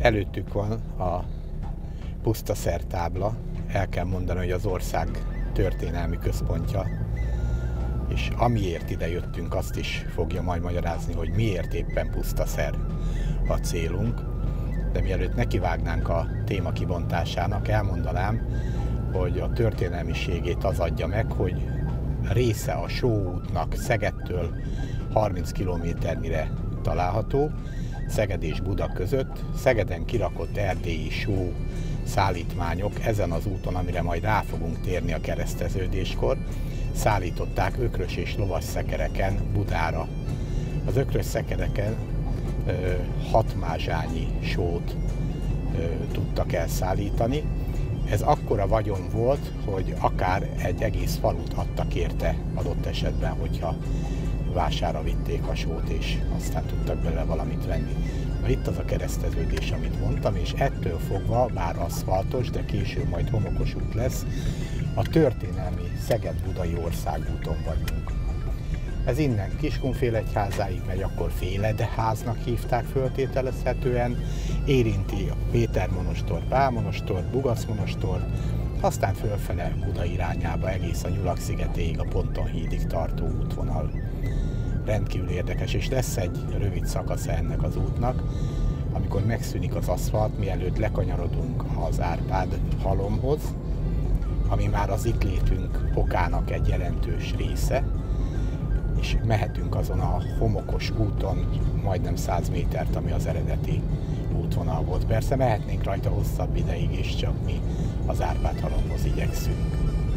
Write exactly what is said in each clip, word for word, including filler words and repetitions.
Előttük van a Pusztaszer tábla, el kell mondani, hogy az ország történelmi központja, és amiért ide jöttünk, azt is fogja majd magyarázni, hogy miért éppen Pusztaszer a célunk. De mielőtt nekivágnánk a téma kibontásának, elmondanám, hogy a történelmiségét az adja meg, hogy része a sóútnak Szegedtől harminc kilométernyire található, Szeged és Buda között. Szegeden kirakott erdélyi só szállítmányok ezen az úton, amire majd rá fogunk térni a kereszteződéskor, szállították ökrös és lovas szekereken Budára. Az ökrös szekereken ö, hat mázsányi sót ö, tudtak elszállítani. Ez akkora vagyon volt, hogy akár egy egész falut adtak érte adott esetben, hogyha vására vitték a sót, és aztán tudtak bele valamit venni. Na, itt az a kereszteződés, amit mondtam, és ettől fogva, bár aszfaltos, de később majd homokos út lesz, a történelmi Szeged-Budai országúton vagyunk. Ez innen Kiskunfélegyházáig megy, akkor Féledháznak hívták föltételezhetően, érinti a Pétermonostort, Pálmonostort, Bugaszmonostort, aztán fölfele Buda irányába egész a Nyulak-szigetéig, a Pontonhídig tartó útvonal. Rendkívül érdekes, és lesz egy rövid szakasza ennek az útnak, amikor megszűnik az aszfalt, mielőtt lekanyarodunk az Árpád halomhoz, ami már az itt létünk okának egy jelentős része, és mehetünk azon a homokos úton majdnem száz métert, ami az eredeti útvonal volt. Persze mehetnénk rajta hosszabb ideig is, csak mi az Árpád halomhoz igyekszünk.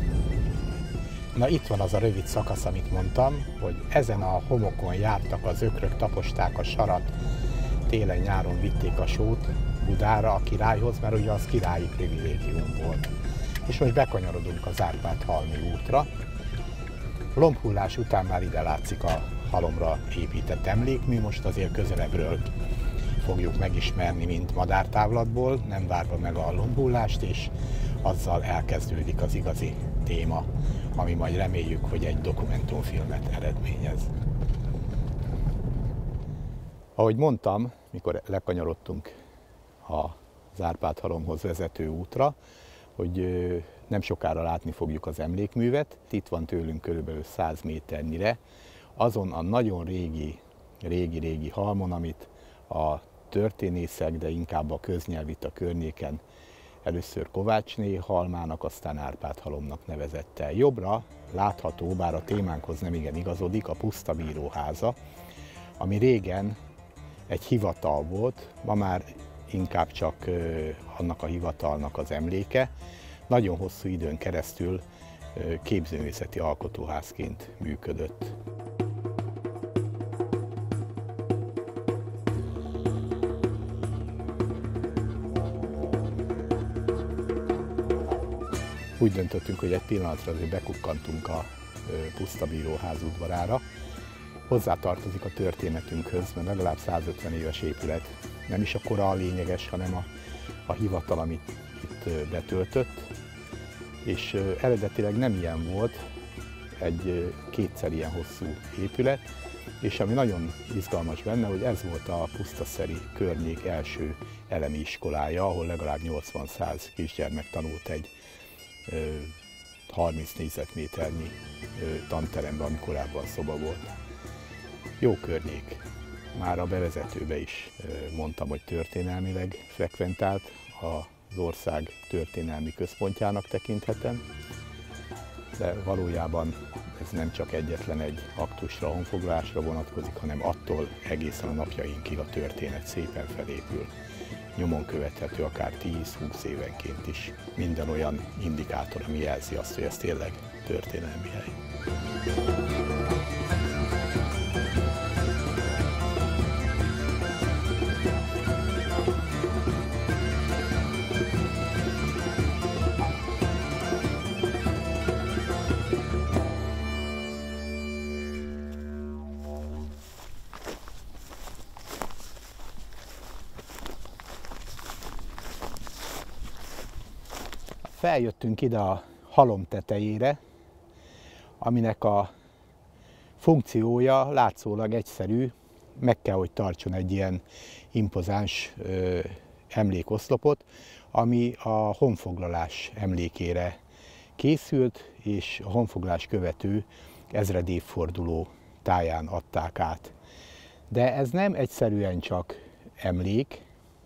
Na, itt van az a rövid szakasz, amit mondtam, hogy ezen a homokon jártak az ökrök, taposták a sarat, télen-nyáron vitték a sót Budára, a királyhoz, mert ugye az királyi privilégium volt. És most bekanyarodunk az Árpád-halmi útra. Lombhullás után már ide látszik a halomra épített emlék, mi most azért közelebbről fogjuk megismerni, mint madártávlatból, nem várva meg a lombhullást, és azzal elkezdődik az igazi téma, ami majd reméljük, hogy egy dokumentumfilmet eredményez. Ahogy mondtam, mikor lekanyarodtunk az Árpád-halomhoz vezető útra, hogy nem sokára látni fogjuk az emlékművet. Itt van tőlünk körülbelül száz méternyire, azon a nagyon régi, régi-régi halmon, amit a történészek, de inkább a köznyelv a környéken először Kovácsné halmának, aztán Árpád-halomnak nevezett el. Jobbra látható, bár a témánkhoz nem igen igazodik, a pusztabíróháza, ami régen egy hivatal volt, ma már inkább csak annak a hivatalnak az emléke. Nagyon hosszú időn keresztül képzőművészeti alkotóházként működött. Úgy döntöttünk, hogy egy pillanatra azért bekukkantunk a pusztabíróház udvarára. Hozzátartozik a történetünkhöz, mert legalább százötven éves épület. Nem is a kora a lényeges, hanem a, a hivatal, amit itt betöltött. És eredetileg nem ilyen volt, egy kétszer ilyen hosszú épület, és ami nagyon izgalmas benne, hogy ez volt a pusztaszeri környék első elemi iskolája, ahol legalább nyolcvan-száz kisgyermek tanult egy harminc négyzetméternyi tanteremben, ami korábban szoba volt. Jó környék. Már a bevezetőbe is mondtam, hogy történelmileg frekventált, az ország történelmi központjának tekinthetem, de valójában ez nem csak egyetlen egy aktusra, honfoglalásra vonatkozik, hanem attól egészen a napjainkig a történet szépen felépül. Nyomon követhető akár tíz-húsz évenként is minden olyan indikátor, ami jelzi azt, hogy ez tényleg történelmi hely. Feljöttünk ide a halom tetejére, aminek a funkciója látszólag egyszerű, meg kell, hogy tartson egy ilyen impozáns emlékoszlopot, ami a honfoglalás emlékére készült, és a honfoglalás követő ezred évforduló táján adták át. De ez nem egyszerűen csak emlék,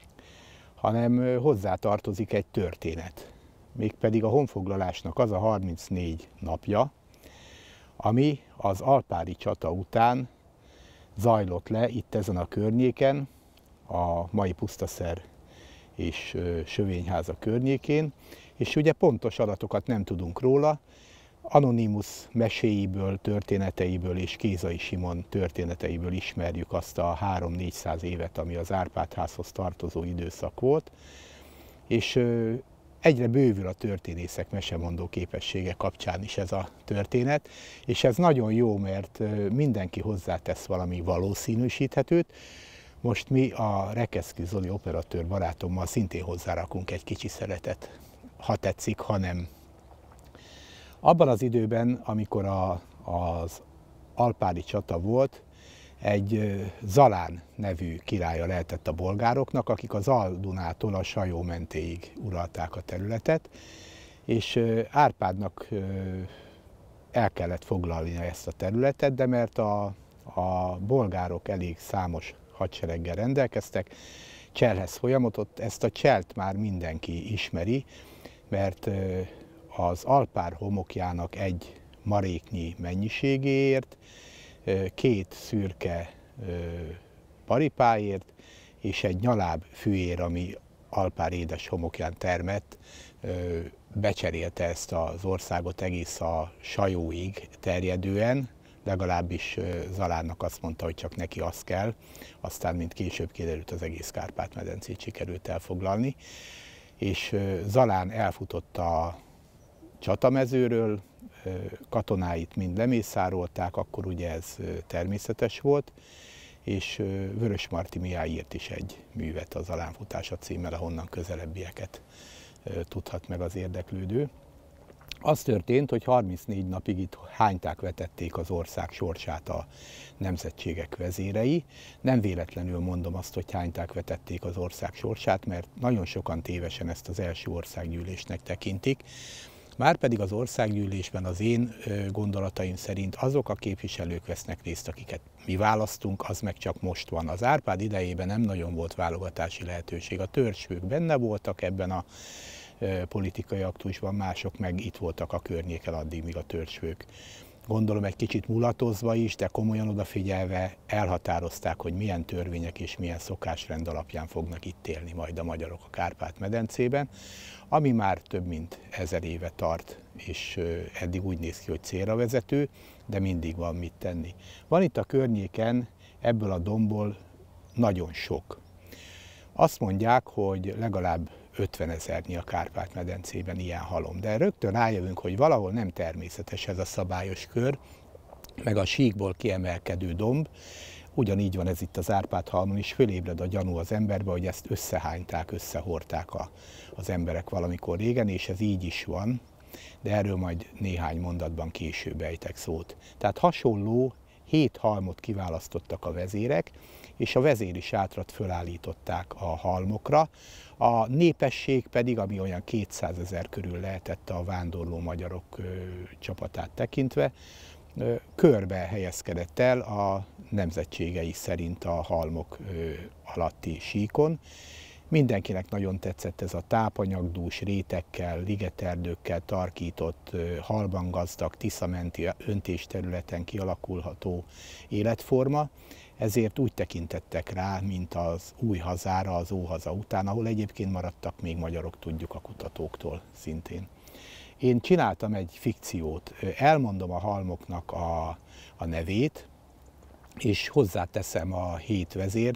hanem hozzátartozik egy történet. Mégpedig a honfoglalásnak az a harmincnégy napja, ami az alpári csata után zajlott le itt ezen a környéken, a mai Pusztaszer és Sövényháza környékén, és ugye pontos adatokat nem tudunk róla, Anonymus meséiből, történeteiből és Kézai Simon történeteiből ismerjük azt a három-négyszáz évet, ami az Árpád-házhoz tartozó időszak volt, és egyre bővül a történészek mesemondó képessége kapcsán is ez a történet, és ez nagyon jó, mert mindenki hozzátesz valami valószínűsíthetőt. Most mi a Rekeszky Zoli operatőr barátommal szintén hozzárakunk egy kicsi szeretet, ha tetszik, ha nem. Abban az időben, amikor a, az alpári csata volt, egy Zalán nevű királya lehetett a bolgároknak, akik az Al-Dunától a Sajó mentéig uralták a területet, és Árpádnak el kellett foglalnia ezt a területet, de mert a, a bolgárok elég számos hadsereggel rendelkeztek, Cselhez folyamodott, ezt a Cselt már mindenki ismeri, mert az Alpár homokjának egy maréknyi mennyiségéért, két szürke paripáért és egy nyaláb fűér, ami Alpár édes homokján termett, becserélte ezt az országot egész a Sajóig terjedően, legalábbis Zalánnak azt mondta, hogy csak neki az kell, aztán mint később kiderült, az egész Kárpát-medencét sikerült elfoglalni, és Zalán elfutott a csatamezőről, katonáit mind lemészárolták, akkor ugye ez természetes volt, és Vörösmarty Mihály írt is egy művet a Zalánfutása címmel, ahonnan közelebbieket tudhat meg az érdeklődő. Az történt, hogy harmincnégy napig itt hányták vetették az ország sorsát a nemzetségek vezérei. Nem véletlenül mondom azt, hogy hányták vetették az ország sorsát, mert nagyon sokan tévesen ezt az első országgyűlésnek tekintik. Márpedig az országgyűlésben az én gondolataim szerint azok a képviselők vesznek részt, akiket mi választunk, az meg csak most van. Az Árpád idejében nem nagyon volt válogatási lehetőség. A törzsfők benne voltak ebben a politikai aktusban, mások meg itt voltak a környéken addig, míg a törzsfők, gondolom egy kicsit mulatozva is, de komolyan odafigyelve elhatározták, hogy milyen törvények és milyen szokásrend alapján fognak itt élni majd a magyarok a Kárpát-medencében, ami már több mint ezer éve tart, és eddig úgy néz ki, hogy célra vezető, de mindig van mit tenni. Van itt a környéken ebből a dombból nagyon sok. Azt mondják, hogy legalább ötvenezernyi a Kárpát-medencében ilyen halom, de rögtön rájövünk, hogy valahol nem természetes ez a szabályos kör, meg a síkból kiemelkedő domb. Ugyanígy van ez itt az Árpád-halmon is, fölébred a gyanú az emberbe, hogy ezt összehányták, összehordták a, az emberek valamikor régen, és ez így is van, de erről majd néhány mondatban később ejtek szót. Tehát hasonló hét halmot kiválasztottak a vezérek, és a vezéri sátrat fölállították a halmokra, a népesség pedig, ami olyan kétszázezer körül lehetett a vándorló magyarok ö, csapatát tekintve, ö, körbe helyezkedett el a nemzetségei szerint a halmok ö, alatti síkon. Mindenkinek nagyon tetszett ez a tápanyagdús, rétekkel, ligeterdőkkel tarkított, ö, halban gazdag, tiszamenti öntésterületen kialakulható életforma. Ezért úgy tekintettek rá, mint az új hazára, az óhaza után, ahol egyébként maradtak még magyarok, tudjuk a kutatóktól szintén. Én csináltam egy fikciót, elmondom a halmoknak a, a nevét, és hozzáteszem a hét vezért,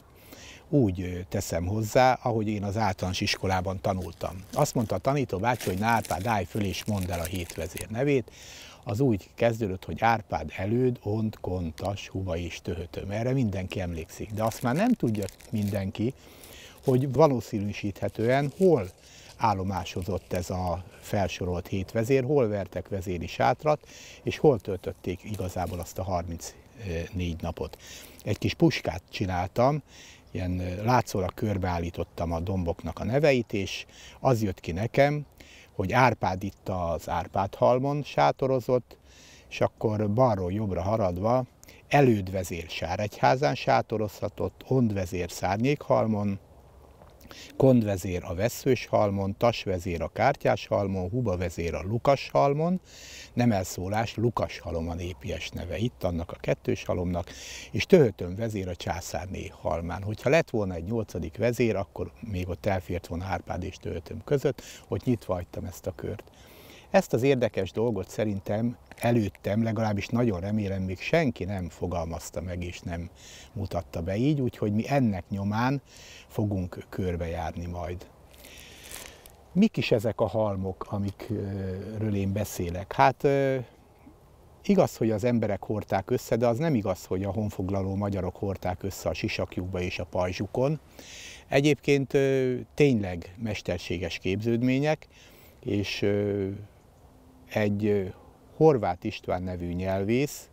úgy teszem hozzá, ahogy én az általános iskolában tanultam. Azt mondta a tanítóbácsi, hogy Árpád, állj föl és mondd el a hét vezér nevét. Az úgy kezdődött, hogy Árpád előd, ont, kontas, huva és töhötöm. Erre mindenki emlékszik, de azt már nem tudja mindenki, hogy valószínűsíthetően hol állomásozott ez a felsorolt hét vezér, hol vertek vezéri sátrat, és hol töltötték igazából azt a harmincnégy napot. Egy kis puskát csináltam, ilyen látszólag körbeállítottam a domboknak a neveit, és az jött ki nekem, hogy Árpád itt az Árpád-halmon sátorozott, és akkor balról jobbra haradva Előd vezér Sáregyházán sátorozhatott, Ond vezér Szárnyékhalmon, Kond vezér a Vesszőshalmon, Tas vezér a Kártyáshalmon, Huba vezér a Lukashalmon, nem elszólás, Lukashalom a népies neve itt, annak a kettős halomnak, és Töhötön vezér a Császárné halmán. Hogyha lett volna egy nyolcadik vezér, akkor még ott elfért volna Árpád és Töhötön között, hogy nyitva hagytam ezt a kört. Ezt az érdekes dolgot szerintem előttem, legalábbis nagyon remélem, még senki nem fogalmazta meg és nem mutatta be így, úgyhogy mi ennek nyomán fogunk körbejárni majd. Mik is ezek a halmok, amikről én beszélek? Hát igaz, hogy az emberek hordták össze, de az nem igaz, hogy a honfoglaló magyarok hordták össze a sisakjukba és a pajzsukon. Egyébként tényleg mesterséges képződmények, és egy Horváth István nevű nyelvész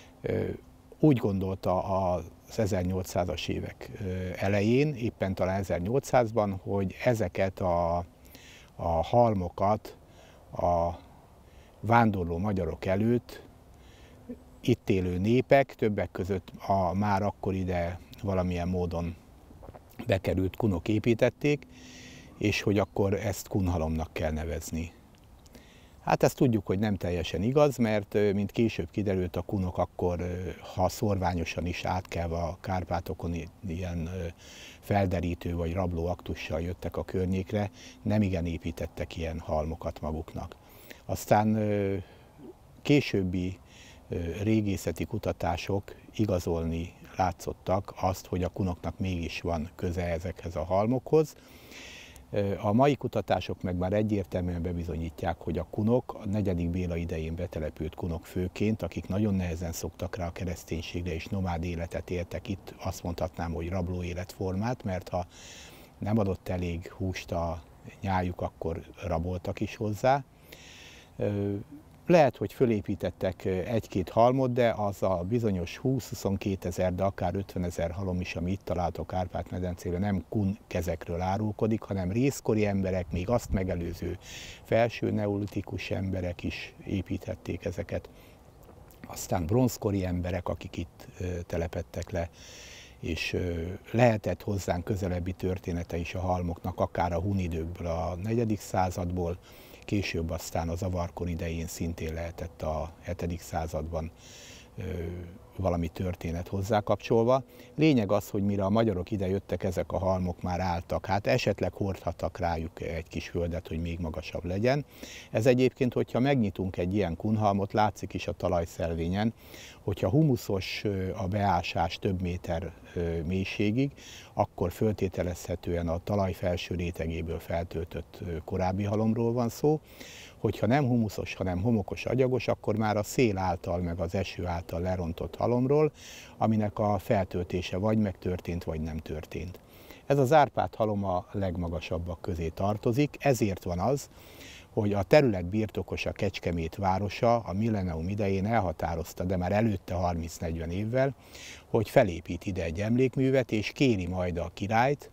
úgy gondolta az ezernyolcszázas évek elején, éppen talán ezernyolcszázban, hogy ezeket a, a halmokat a vándorló magyarok előtt itt élő népek, többek között a már akkor ide valamilyen módon bekerült kunok építették, és hogy akkor ezt kunhalomnak kell nevezni. Hát ezt tudjuk, hogy nem teljesen igaz, mert mint később kiderült, a kunok akkor, ha szorványosan is átkelve a Kárpátokon ilyen felderítő vagy rabló aktussal jöttek a környékre, nem igen építettek ilyen halmokat maguknak. Aztán későbbi régészeti kutatások igazolni látszottak azt, hogy a kunoknak mégis van köze ezekhez a halmokhoz. A mai kutatások meg már egyértelműen bebizonyítják, hogy a kunok, a negyedik Béla idején betelepült kunok főként, akik nagyon nehezen szoktak rá a kereszténységre és nomád életet éltek itt, azt mondhatnám, hogy rabló életformát, mert ha nem adott elég húst a nyájuk, akkor raboltak is hozzá. Lehet, hogy fölépítettek egy-két halmot, de az a bizonyos húsz-huszonkettő ezer, de akár ötven ezer halom is, ami itt található Kárpát-medencében, nem kun kezekről árulkodik, hanem részkori emberek, még azt megelőző felső neolitikus emberek is építhették ezeket. Aztán bronzkori emberek, akik itt telepedtek le, és lehetett hozzánk közelebbi története is a halmoknak, akár a hun időkből, a negyedik századból, később aztán az avarkor idején szintén lehetett a hetedik században ö, valami történet hozzá kapcsolva. Lényeg az, hogy mire a magyarok ide jöttek, ezek a halmok már álltak, hát esetleg hordhattak rájuk egy kis földet, hogy még magasabb legyen. Ez egyébként, hogyha megnyitunk egy ilyen kunhalmot, látszik is a talajszelvényen, hogyha humuszos a beásás több méter mélységig, akkor föltételezhetően a talaj felső rétegéből feltöltött korábbi halomról van szó. Hogyha nem humuszos, hanem homokos, agyagos, akkor már a szél által, meg az eső által lerontott halomról, aminek a feltöltése vagy megtörtént, vagy nem történt. Ez az Árpád-halom a legmagasabbak közé tartozik, ezért van az, hogy a terület birtokosa Kecskemét városa a millennium idején elhatározta, de már előtte harminc-negyven évvel, hogy felépít ide egy emlékművet, és kéri majd a királyt,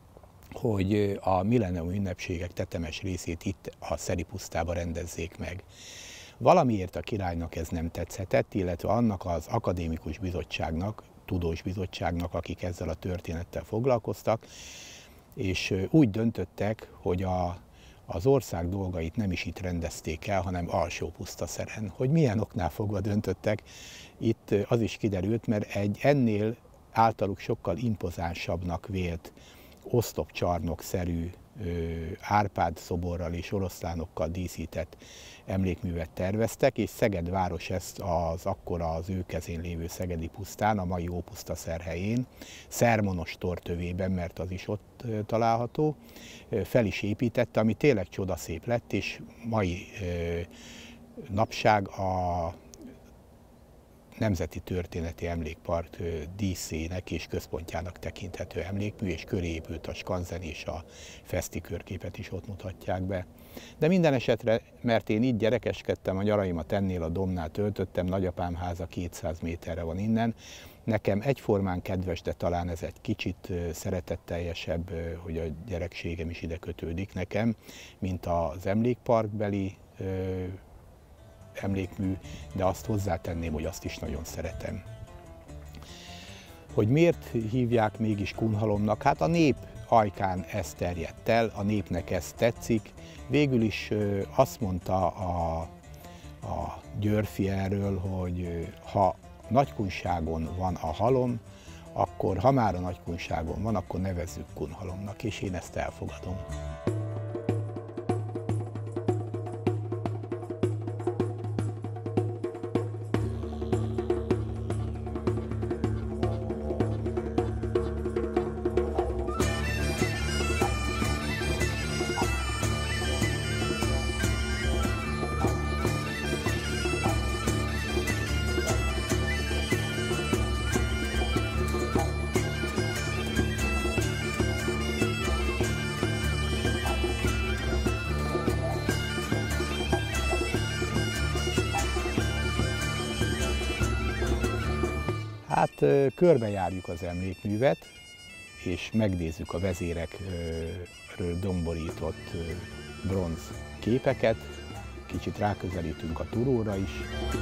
hogy a millennium ünnepségek tetemes részét itt a Szeripusztába rendezzék meg. Valamiért a királynak ez nem tetszhetett, illetve annak az akadémikus bizottságnak, tudós bizottságnak, akik ezzel a történettel foglalkoztak, és úgy döntöttek, hogy a, az ország dolgait nem is itt rendezték el, hanem Alsó-Pusztaszeren. Hogy milyen oknál fogva döntöttek, itt az is kiderült, mert egy ennél általuk sokkal impozánsabbnak vélt oszlopcsarnokszerű Árpád szoborral és oroszlánokkal díszített emlékművet terveztek, és Szeged város ezt az akkora az ő kezén lévő Szegedi pusztán, a mai Ópusztaszer helyén, Szermonos tortövében, mert az is ott található, fel is építette, ami tényleg csodaszép lett, és mai napság a Nemzeti Történeti Emlékpark díszének és központjának tekinthető emlékmű, és köré épült a skanzen és a feszti körképet is ott mutatják be. De minden esetre, mert én itt gyerekeskedtem, a nyaraimat ennél a dombnál töltöttem, nagyapám háza kétszáz méterre van innen, Nekem egyformán kedves, de talán ez egy kicsit szeretetteljesebb, hogy a gyerekségem is ide kötődik nekem, mint az emlékparkbeli emlékmű, de azt hozzátenném, hogy azt is nagyon szeretem. Hogy miért hívják mégis Kunhalomnak? Hát a nép ajkán ez terjedt el, a népnek ez tetszik. Végül is azt mondta a, a Györfi erről, hogy ha Nagykunságon van a halom, akkor ha már a Nagykunságon van, akkor nevezzük Kunhalomnak, és én ezt elfogadom. Hát körbejárjuk az emlékművet, és megnézzük a vezérekről domborított bronz képeket, kicsit ráközelítünk a Turóra is.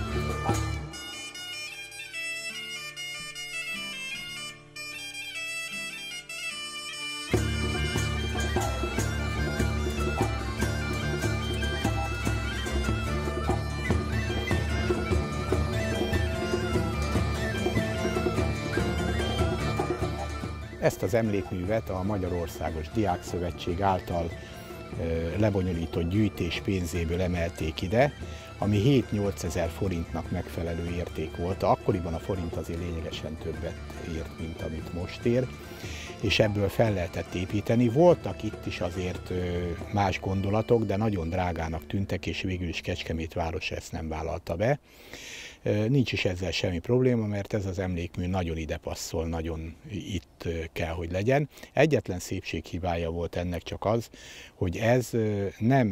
Ezt az emlékművet a Magyarországos Diákszövetség által lebonyolított gyűjtés pénzéből emelték ide, ami hét-nyolc ezer forintnak megfelelő érték volt. Akkoriban a forint azért lényegesen többet ért, mint amit most ér, és ebből fel lehetett építeni. Voltak itt is azért más gondolatok, de nagyon drágának tűntek, és végül is Kecskemét város ezt nem vállalta be. Nincs is ezzel semmi probléma, mert ez az emlékmű nagyon ide passzol, nagyon itt kell, hogy legyen. Egyetlen szépséghibája volt ennek csak az, hogy ez nem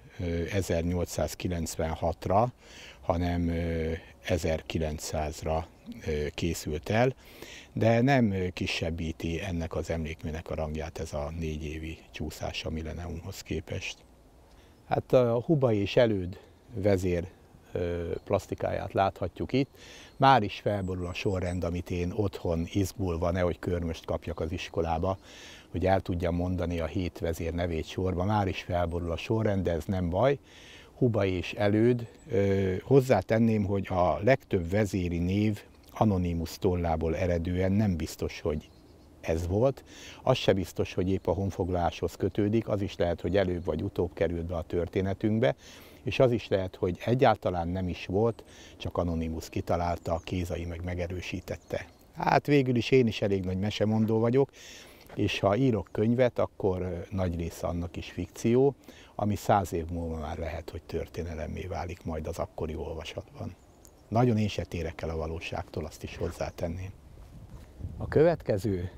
ezernyolcszázkilencvenhatra, hanem ezerkilencszázra készült el, de nem kisebbíti ennek az emlékműnek a rangját ez a négy évi csúszás a milleniumhoz képest. Hát a Hubay és Előd vezér plastikáját láthatjuk itt. Már is felborul a sorrend, amit én otthon izgulva, nehogy körmöst kapjak az iskolába, hogy el tudjam mondani a hét vezér nevét sorba. Már is felborul a sorrend, de ez nem baj. Hubay és Előd. Hozzátenném, hogy a legtöbb vezéri név Anonymus tollából eredően nem biztos, hogy ez volt. Az se biztos, hogy épp a honfoglaláshoz kötődik, az is lehet, hogy előbb vagy utóbb került be a történetünkbe, és az is lehet, hogy egyáltalán nem is volt, csak Anonymus kitalálta, Kézai meg megerősítette. Hát végül is én is elég nagy mesemondó vagyok, és ha írok könyvet, akkor nagy része annak is fikció, ami száz év múlva már lehet, hogy történelemmé válik majd az akkori olvasatban. Nagyon én se térek el a valóságtól, azt is hozzátenném. A következő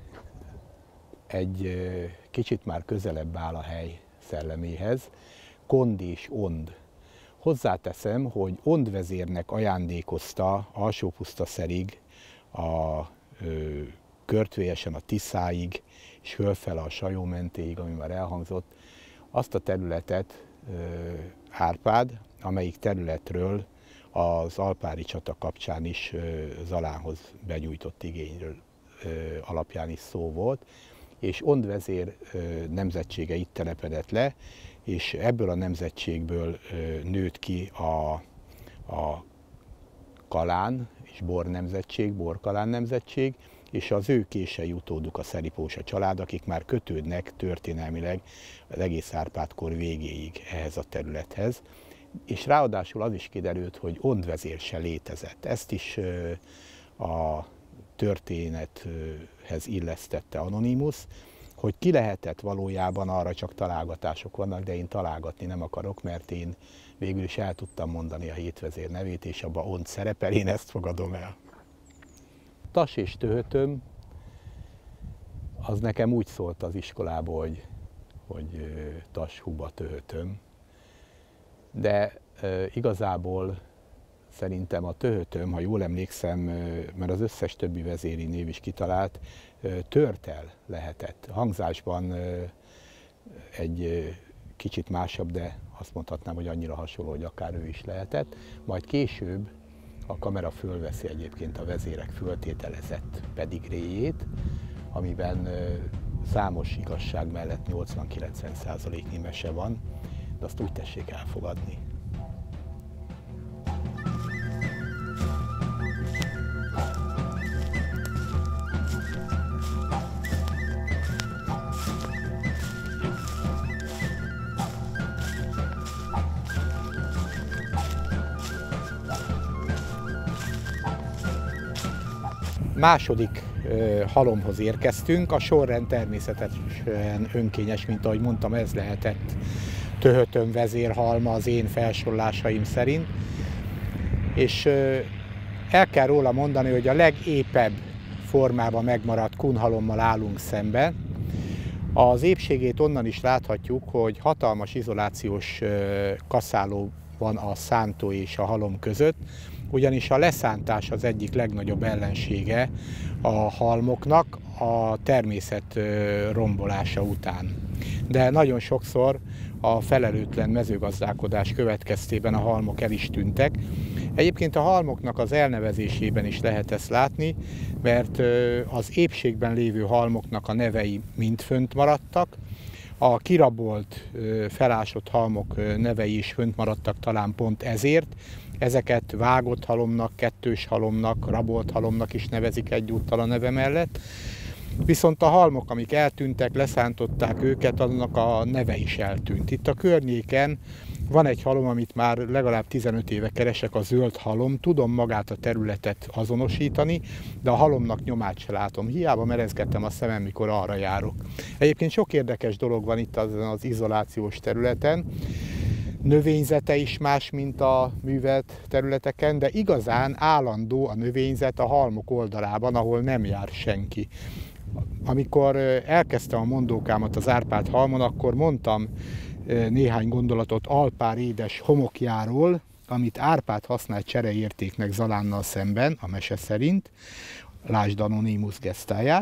egy kicsit már közelebb áll a hely szelleméhez, Kond és Ond. Hozzáteszem, hogy Ond vezérnek ajándékozta Alsó-Pusztaszerig, a ö, Körtvélyesen a Tiszáig, és fölfele a Sajó-mentéig, ami már elhangzott, azt a területet ö, Árpád, amelyik területről az alpári csata kapcsán is ö, Zalánhoz begyújtott igényről ö, alapján is szó volt, és Ond vezér ö, nemzetsége itt telepedett le, és ebből a nemzetségből nőtt ki a, a Kalán és Bor nemzetség, Bor-Kalán nemzetség, és az ő kései utóduk a Szeripósa család, akik már kötődnek történelmileg az egész Árpád-kor végéig ehhez a területhez. És ráadásul az is kiderült, hogy Ond vezér se létezett. Ezt is a történethez illesztette Anonymus, hogy ki lehetett valójában, arra csak találgatások vannak, de én találgatni nem akarok, mert én végül is el tudtam mondani a hét vezér nevét, és abban Ond szerepel, én ezt fogadom el. Tas és Töhötöm, az nekem úgy szólt az iskolából, hogy, hogy Tas, Huba, Töhötöm, de e, igazából szerintem a Töhötöm, ha jól emlékszem, mert az összes többi vezéri név is kitalált, Törtel lehetett. A hangzásban egy kicsit másabb, de azt mondhatnám, hogy annyira hasonló, hogy akár ő is lehetett. Majd később a kamera fölveszi egyébként a vezérek föltételezett pedigréjét, amiben számos igazság mellett nyolcvan-kilencven százaléknyi mese van, de azt úgy tessék elfogadni. Második ö, halomhoz érkeztünk, a sorrend természetesen önkényes, mint ahogy mondtam, ez lehetett Töhötöm vezérhalma az én felsorolásaim szerint. És ö, el kell róla mondani, hogy a legépebb formában megmaradt kunhalommal állunk szemben. Az épségét onnan is láthatjuk, hogy hatalmas izolációs ö, kaszáló van a szántó és a halom között, ugyanis a leszántás az egyik legnagyobb ellensége a halmoknak a természet rombolása után. De nagyon sokszor a felelőtlen mezőgazdálkodás következtében a halmok el is tűntek. Egyébként a halmoknak az elnevezésében is lehet ezt látni, mert az épségben lévő halmoknak a nevei mind fönt maradtak, a kirabolt, felásott halmok nevei is fönt maradtak talán pont ezért. Ezeket vágott halomnak, kettős halomnak, rabolt halomnak is nevezik egyúttal a neve mellett. Viszont a halmok, amik eltűntek, leszántották őket, annak a neve is eltűnt. Itt a környéken van egy halom, amit már legalább tizenöt éve keresek, a zöld halom. Tudom magát a területet azonosítani, de a halomnak nyomát se látom. Hiába merezgettem a szemem, mikor arra járok. Egyébként sok érdekes dolog van itt az, az izolációs területen. Növényzete is más, mint a művelt területeken, de igazán állandó a növényzet a halmok oldalában, ahol nem jár senki. Amikor elkezdtem a mondókámat az Árpád halmon, akkor mondtam néhány gondolatot Alpár édes homokjáról, amit Árpád használt csereértéknek Zalánnal szemben, a mese szerint, lásd Anonymus gesztáját,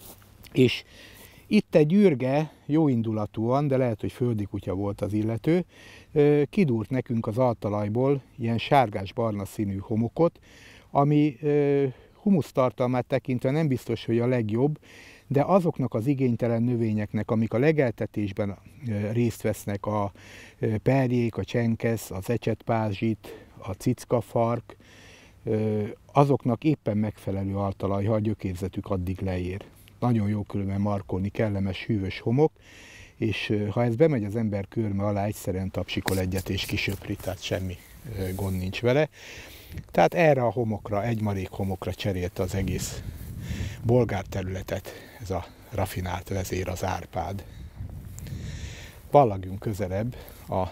és itt egy ürge, jóindulatúan, de lehet, hogy földi kutya volt az illető, kidúrt nekünk az altalajból ilyen sárgás-barna színű homokot, ami humusztartalmát tekintve nem biztos, hogy a legjobb, de azoknak az igénytelen növényeknek, amik a legeltetésben részt vesznek, a perjék, a csenkesz, az ecsetpázsit, a cickafark, azoknak éppen megfelelő altalaj, ha a gyökérzetük addig leér. Nagyon jó különben markolni, kellemes, hűvös homok, és ha ez bemegy az ember körme alá, egyszerűen tapsikol egyet és kisöpri, tehát semmi gond nincs vele. Tehát erre a homokra, egy marék homokra cserélte az egész bolgár területet ez a rafinált vezér, az Árpád. Ballagjunk közelebb a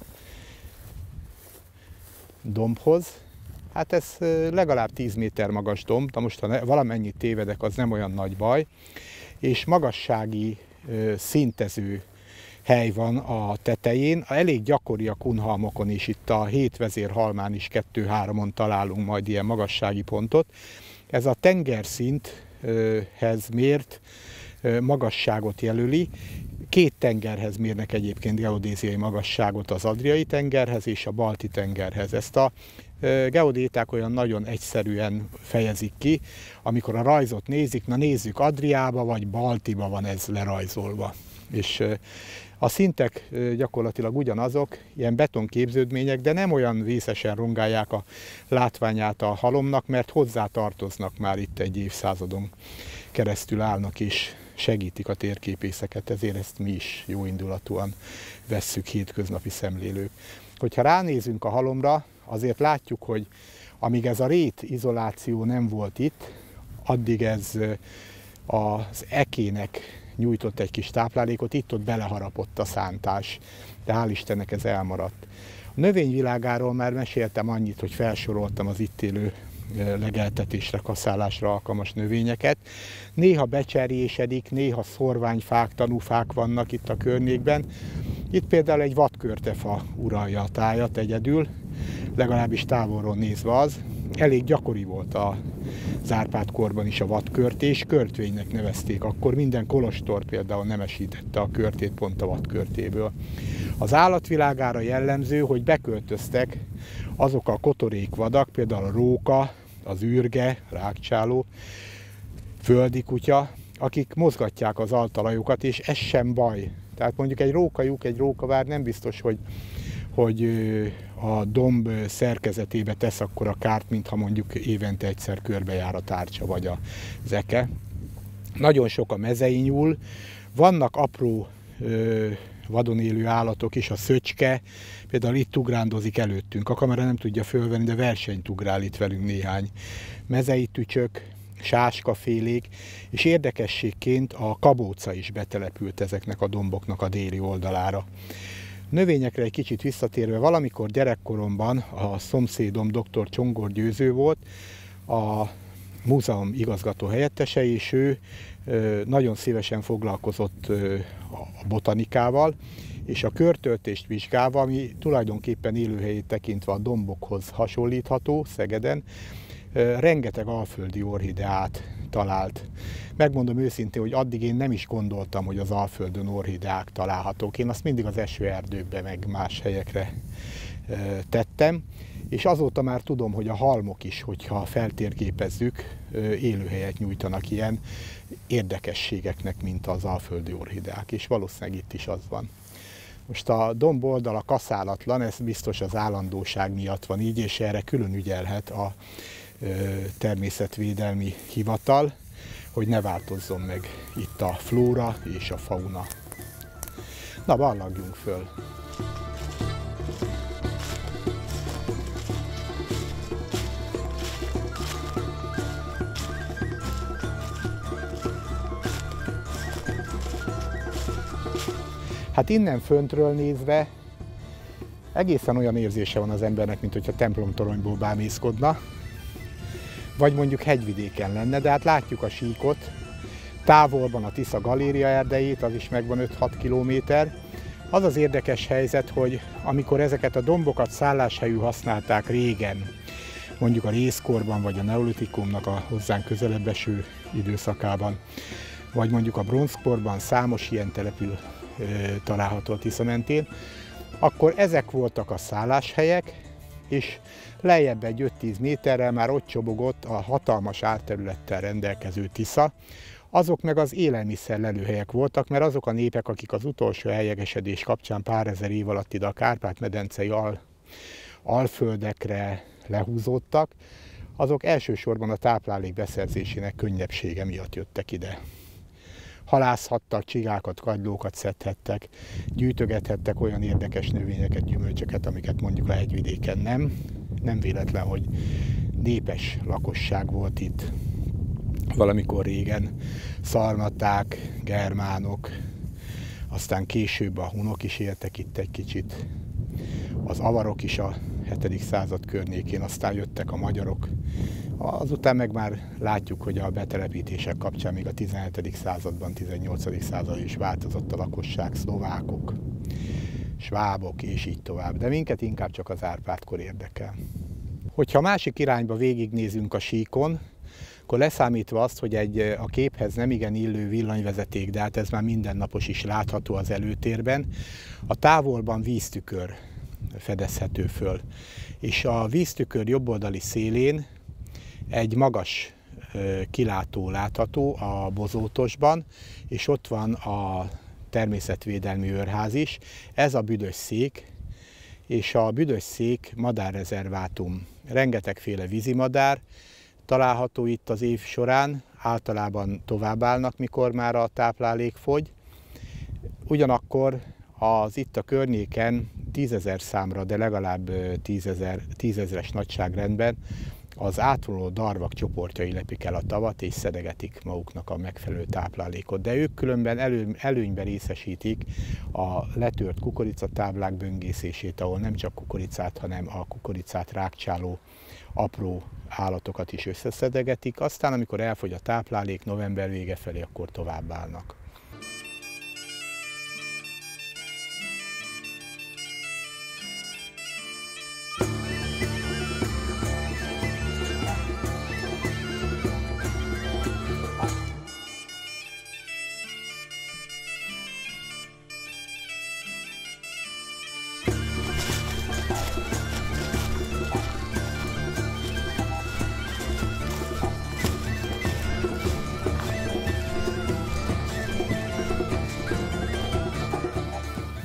dombhoz. Hát ez legalább tíz méter magas domb, de most ha valamennyit tévedek, az nem olyan nagy baj. És magassági szintező hely van a tetején. Elég gyakori a kunhalmokon is, itt a hét vezérhalmán is kettő-háromon találunk majd ilyen magassági pontot. Ez a tengerszinthez mért magasságot jelöli. Két tengerhez mérnek egyébként geodéziai magasságot, az Adriai tengerhez és a Balti tengerhez. Ezt a geodéták olyan nagyon egyszerűen fejezik ki, amikor a rajzot nézik, na nézzük, Adriába vagy Baltiba van ez lerajzolva. És a szintek gyakorlatilag ugyanazok, ilyen betonképződmények, de nem olyan vészesen rongálják a látványát a halomnak, mert hozzá tartoznak már itt egy évszázadon keresztül állnak és segítik a térképészeket, ezért ezt mi is jóindulatúan vesszük hétköznapi szemlélők. Hogyha ránézünk a halomra, azért látjuk, hogy amíg ez a rét izoláció nem volt itt, addig ez az ekének nyújtott egy kis táplálékot, itt-ott beleharapott a szántás, de hál' Istennek ez elmaradt. A növényvilágáról már meséltem annyit, hogy felsoroltam az itt élő legeltetésre, kaszálásra alkalmas növényeket. Néha becserjésedik, néha szorványfák, tanúfák vannak itt a környékben. Itt például egy vadkörtefa uralja a tájat egyedül, legalábbis távolról nézve az. Elég gyakori volt az Árpád-korban is a vadkörtés, körtvénynek nevezték. Akkor minden kolostor például nemesítette a körtét pont a vadkörtéből. Az állatvilágára jellemző, hogy beköltöztek azok a kotorékvadak, például a róka, az űrge, rágcsáló, földi kutya, akik mozgatják az altalajukat, és ez sem baj. Tehát mondjuk egy rókajuk, egy rókavár nem biztos, hogy, hogy a domb szerkezetébe tesz akkora kárt, mintha mondjuk évente egyszer körbejár a tárcsa vagy a zeke. Nagyon sok a mezei nyúl, vannak apró ö, vadon élő állatok is, a szöcske, például itt ugrándozik előttünk, a kamera nem tudja fölvenni, de versenyt ugrál itt velünk néhány. Mezei tücsök, sáskafélék, és érdekességként a kabóca is betelepült ezeknek a domboknak a déli oldalára. Növényekre egy kicsit visszatérve, valamikor gyerekkoromban a szomszédom dr. Csongor Győző volt, a múzeum igazgató helyettese, és ő nagyon szívesen foglalkozott a botanikával, és a körtöltést vizsgálva, ami tulajdonképpen élőhelyét tekintve a dombokhoz hasonlítható Szegeden, rengeteg alföldi orchideát talált. Megmondom őszintén, hogy addig én nem is gondoltam, hogy az Alföldön orchideák találhatók. Én azt mindig az esőerdőkbe, meg más helyekre tettem, és azóta már tudom, hogy a halmok is, hogyha feltérképezzük, élőhelyet nyújtanak ilyen érdekességeknek, mint az alföldi orchideák, és valószínűleg itt is az van. Most a domb oldala kaszálatlan, ez biztos az állandóság miatt van így, és erre külön ügyelhet a természetvédelmi hivatal, hogy ne változzon meg itt a flóra és a fauna. Na, ballagjunk föl! Hát innen föntről nézve egészen olyan érzése van az embernek, mint hogyha templomtoronyból bámészkodna, vagy mondjuk hegyvidéken lenne, de hát látjuk a síkot, távolban a Tisza galéria erdejét, az is megvan öt-hat kilométer. Az az érdekes helyzet, hogy amikor ezeket a dombokat szálláshelyül használták régen, mondjuk a rézkorban, vagy a neolitikumnak a hozzánk közelebb eső időszakában, vagy mondjuk a bronzkorban számos ilyen települ e, található a Tisza mentén, akkor ezek voltak a szálláshelyek, és lejjebb egy öt-tíz méterrel már ott csobogott a hatalmas árterülettel rendelkező Tisza. Azok meg az élelmiszer lelőhelyek voltak, mert azok a népek, akik az utolsó eljegesedés kapcsán pár ezer év alatt ide a Kárpát-medencei al, alföldekre lehúzódtak, azok elsősorban a táplálék beszerzésének könnyebbsége miatt jöttek ide. Halászhattak, csigákat, kagylókat szedhettek, gyűjtögethettek olyan érdekes növényeket, gyümölcsöket, amiket mondjuk a hegyvidéken nem. Nem véletlen, hogy népes lakosság volt itt valamikor régen. Szarmaták, germánok, aztán később a hunok is éltek itt egy kicsit. Az avarok is a hetedik század környékén, aztán jöttek a magyarok. Azután meg már látjuk, hogy a betelepítések kapcsán még a tizenhetedik században, tizennyolcadik században is változott a lakosság, szlovákok, svábok és így tovább. De minket inkább csak az Árpád-kor érdekel. Hogyha másik irányba végignézünk a síkon, akkor leszámítva azt, hogy egy a képhez nem igen illő villanyvezeték, de hát ez már mindennapos is látható az előtérben, a távolban víztükör fedezhető föl. És a víztükör jobboldali szélén egy magas kilátó látható a Bozótosban, és ott van a természetvédelmi őrház is. Ez a Büdös-szék, és a Büdös-szék madárrezervátum. Rengetegféle vízimadár található itt az év során, általában továbbállnak, mikor már a táplálék fogy. Ugyanakkor az itt a környéken tízezer számra, de legalább tízezer, tízezres nagyságrendben az átvonuló darvak csoportjai lepik el a tavat és szedegetik maguknak a megfelelő táplálékot. De ők különben elő, előnyben részesítik a letört kukoricatáblák böngészését, ahol nem csak kukoricát, hanem a kukoricát rágcsáló apró állatokat is összeszedegetik. Aztán, amikor elfogy a táplálék november vége felé, akkor továbbállnak.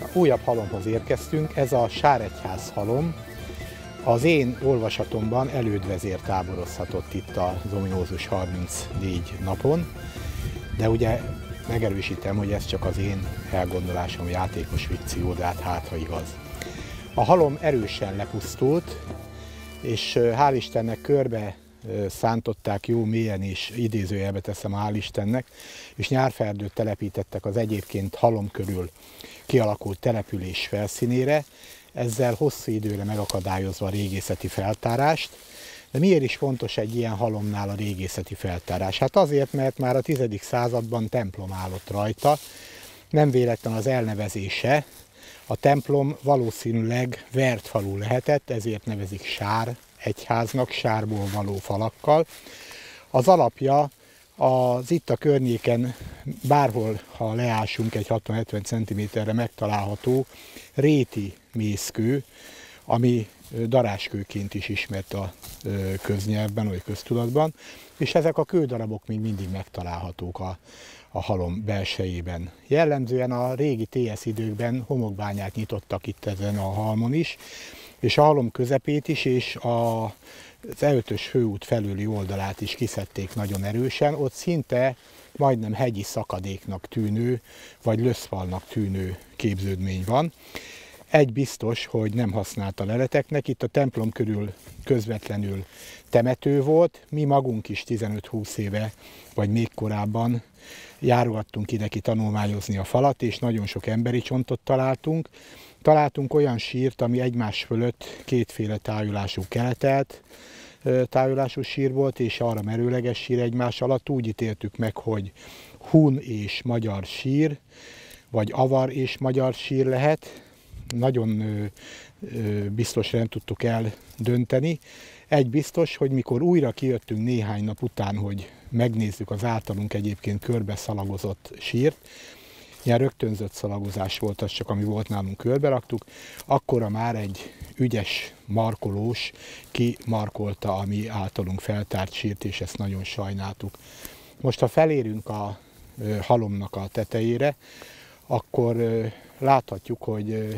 újabb halomhoz érkeztünk, ez a Sáregyház halom. Az én olvasatomban elődvezér táborozhatott itt az ominózus harmincnégy napon, de ugye megerősítem, hogy ez csak az én elgondolásom, játékos fikció, de hát hát, ha igaz. A halom erősen lepusztult, és hál' Istennek körbe szántották jó mélyen, és idézőjelbe teszem, hál' Istennek, és nyárferdőt telepítettek az egyébként halom körül kialakult település felszínére, ezzel hosszú időre megakadályozva a régészeti feltárást. De miért is fontos egy ilyen halomnál a régészeti feltárás? Hát azért, mert már a tizedik században templom állott rajta, nem véletlen az elnevezése. A templom valószínűleg vert falú lehetett, ezért nevezik Sár egyháznak, sárból való falakkal. Az alapja az itt a környéken, bárhol, ha leásunk egy hatvan-hetven centiméterre megtalálható réti mészkő, ami daráskőként is ismert a köznyelvben, vagy köztudatban, és ezek a kődarabok még mindig megtalálhatók a, a halom belsejében. Jellemzően a régi té es időkben homokbányát nyitottak itt ezen a halmon is, és a halom közepét is, és a, az E ötös főút felüli oldalát is kiszedték nagyon erősen. Ott szinte majdnem hegyi szakadéknak tűnő, vagy löszfalnak tűnő képződmény van. Egy biztos, hogy nem használta leleteknek, itt a templom körül közvetlenül temető volt, mi magunk is tizenöt-húsz éve, vagy még korábban járogattunk ide ki tanulmányozni a falat, és nagyon sok emberi csontot találtunk. Találtunk olyan sírt, ami egymás fölött kétféle tájolású keletelt tájolású sír volt, és arra merőleges sír egymás alatt. Úgy ítéltük meg, hogy hun és magyar sír, vagy avar és magyar sír lehet. Nagyon ö, ö, biztos nem tudtuk eldönteni. Egy biztos, hogy mikor újra kijöttünk néhány nap után, hogy megnézzük az általunk egyébként körbe szalagozott sírt, ilyen rögtönzött szalagozás volt az csak, ami volt nálunk, körbe raktuk, akkora már egy ügyes markolós kimarkolta a mi általunk feltárt sírt, és ezt nagyon sajnáltuk. Most ha felérünk a ö, halomnak a tetejére, akkor ö, láthatjuk, hogy ö,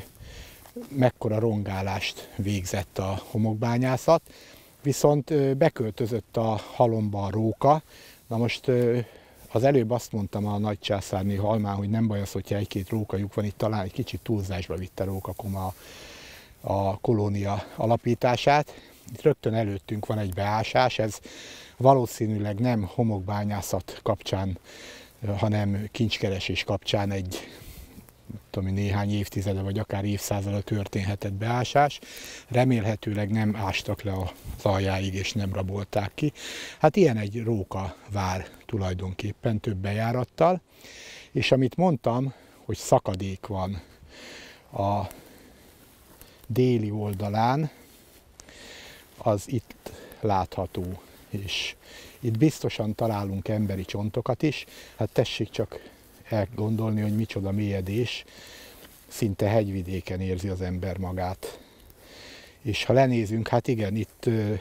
mekkora rongálást végzett a homokbányászat, viszont ö, beköltözött a halomba a róka. Na most ö, az előbb azt mondtam a nagycsászárné halmán, hogy nem baj az, hogyha egy-két rókajuk van, itt talán egy kicsit túlzásba vitte rókakoma a, a kolónia alapítását. Itt rögtön előttünk van egy beásás, ez valószínűleg nem homokbányászat kapcsán, hanem kincskeresés kapcsán egy tudom, néhány évtizede vagy akár évszázada történhetett beásás. Remélhetőleg nem ástak le az aljáig és nem rabolták ki. Hát ilyen egy rókavár tulajdonképpen több bejárattal. És amit mondtam, hogy szakadék van a déli oldalán, az itt látható. És itt biztosan találunk emberi csontokat is. Hát tessék csak elgondolni, hogy micsoda mélyedés, szinte hegyvidéken érzi az ember magát. És ha lenézünk, hát igen, itt ö,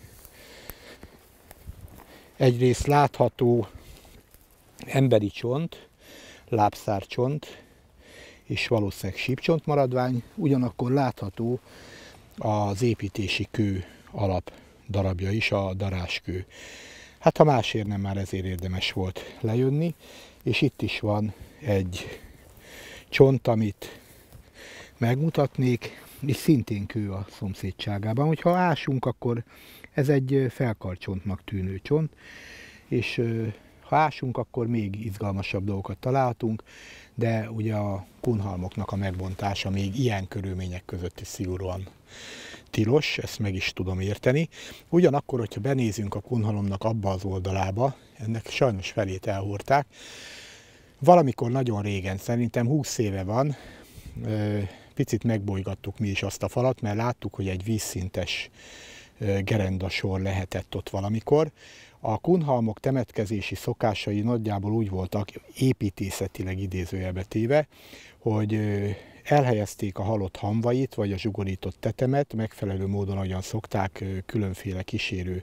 egyrészt látható emberi csont, lábszárcsont, és valószínűleg sípcsontmaradvány, ugyanakkor látható az építési kő alap darabja is, a daráskő. Hát ha másért nem, már ezért érdemes volt lejönni. És itt is van egy csont, amit megmutatnék, és szintén kő a szomszédságában. Hogyha ásunk, akkor ez egy felkarcsontnak tűnő csont, és ha ásunk, akkor még izgalmasabb dolgokat találhatunk, de ugye a kunhalmoknak a megbontása még ilyen körülmények között is szigorúan tilos, ezt meg is tudom érteni. Ugyanakkor, hogyha benézünk a kunhalomnak abba az oldalába, ennek sajnos felét elhordták, valamikor nagyon régen, szerintem húsz éve van, picit megbolygattuk mi is azt a falat, mert láttuk, hogy egy vízszintes gerendasor lehetett ott valamikor. A kunhalmok temetkezési szokásai nagyjából úgy voltak, építészetileg idézőjelbe téve, hogy elhelyezték a halott hamvait, vagy a zsugorított tetemet, megfelelő módon, ahogyan szokták, különféle kísérő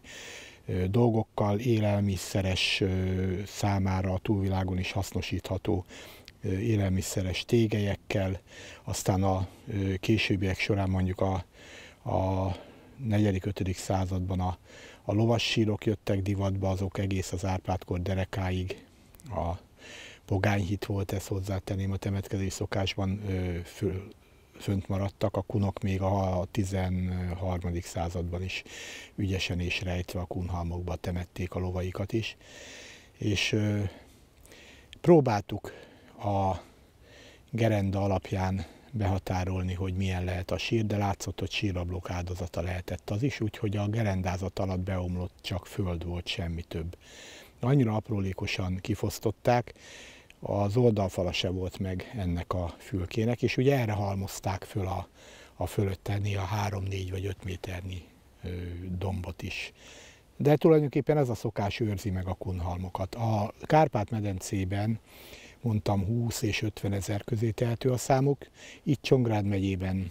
dolgokkal, élelmiszeres számára a túlvilágon is hasznosítható élelmiszeres tégelyekkel, aztán a későbbiek során mondjuk a, a negyedik-ötödik században a, a lovassírok jöttek divatba, azok egész az Árpád-kor derekáig, a pogányhit volt, ez hozzátenném, a temetkezés szokásban föl, fönt maradtak, a kunok még a tizenharmadik században is ügyesen és rejtve a kunhalmokba temették a lovaikat is. És ö, próbáltuk a gerenda alapján behatárolni, hogy milyen lehet a sír, de látszott, hogy sírrablók áldozata lehetett az is, úgyhogy a gerendázat alatt beomlott, csak föld volt, semmi több. Annyira aprólékosan kifosztották, az oldalfala se volt meg ennek a fülkének, és ugye erre halmozták föl a, a fölötte néha három, négy vagy öt méternyi ö, dombot is. De tulajdonképpen ez a szokás őrzi meg a kunhalmokat. A Kárpát-medencében mondtam húsz és ötven ezer közé tehető a számuk. Itt Csongrád megyében,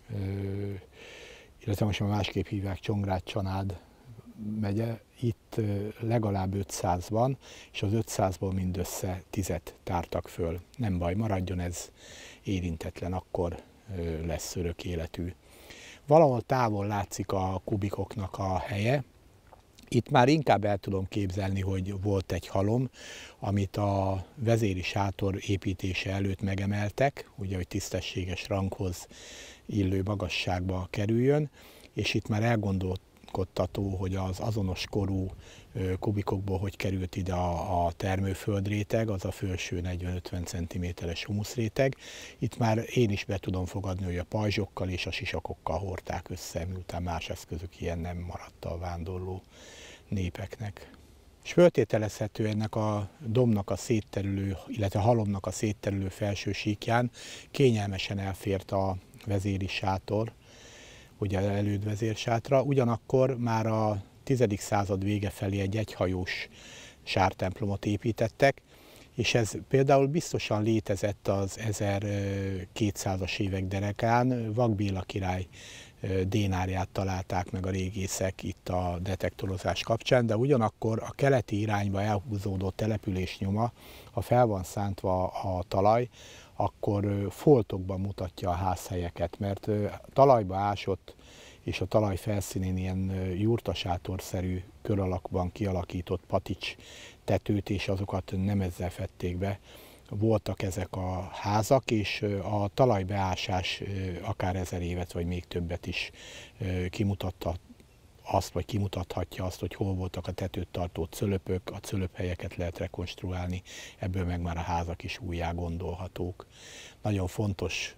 illetve most már másképp hívják, Csongrád-Csanád megye, itt legalább ötszáz van, és az ötszázból mindössze tízet tártak föl. Nem baj, maradjon ez érintetlen, akkor lesz örök életű. Valahol távol látszik a kubikoknak a helye. Itt már inkább el tudom képzelni, hogy volt egy halom, amit a vezéri sátor építése előtt megemeltek, ugye, hogy tisztességes ranghoz illő magasságba kerüljön, és itt már elgondolkodtató, hogy az azonos korú kubikokból hogy került ide a, a termőföldréteg, az a felső negyven-ötven centiméteres humuszréteg. Itt már én is be tudom fogadni, hogy a pajzsokkal és a sisakokkal hordták össze, miután más eszközök ilyen nem maradt a vándorló népeknek. És föltételezhető ennek a dombnak a szétterülő, illetve a halomnak a szétterülő felső síkján kényelmesen elfért a vezéri sátor, ugye elődvezérsátra, ugyanakkor már a tizedik század vége felé egy egyhajós sártemplomot építettek, és ez például biztosan létezett az ezerkétszázas évek derekán. Vak Béla király dénárját találták meg a régészek itt a detektorozás kapcsán, de ugyanakkor a keleti irányba elhúzódó település nyoma, ha fel van szántva a talaj, akkor foltokban mutatja a házhelyeket, mert talajba ásott és a talaj felszínén ilyen jurtasátorszerű kör alakban kialakított patics tetőt, és azokat nem ezzel fedték be. Voltak ezek a házak, és a talajbeásás akár ezer évet, vagy még többet is kimutatta azt, vagy kimutathatja azt, hogy hol voltak a tetőt tartó cölöpök, a cölöphelyeket lehet rekonstruálni, ebből meg már a házak is újjá gondolhatók. Nagyon fontos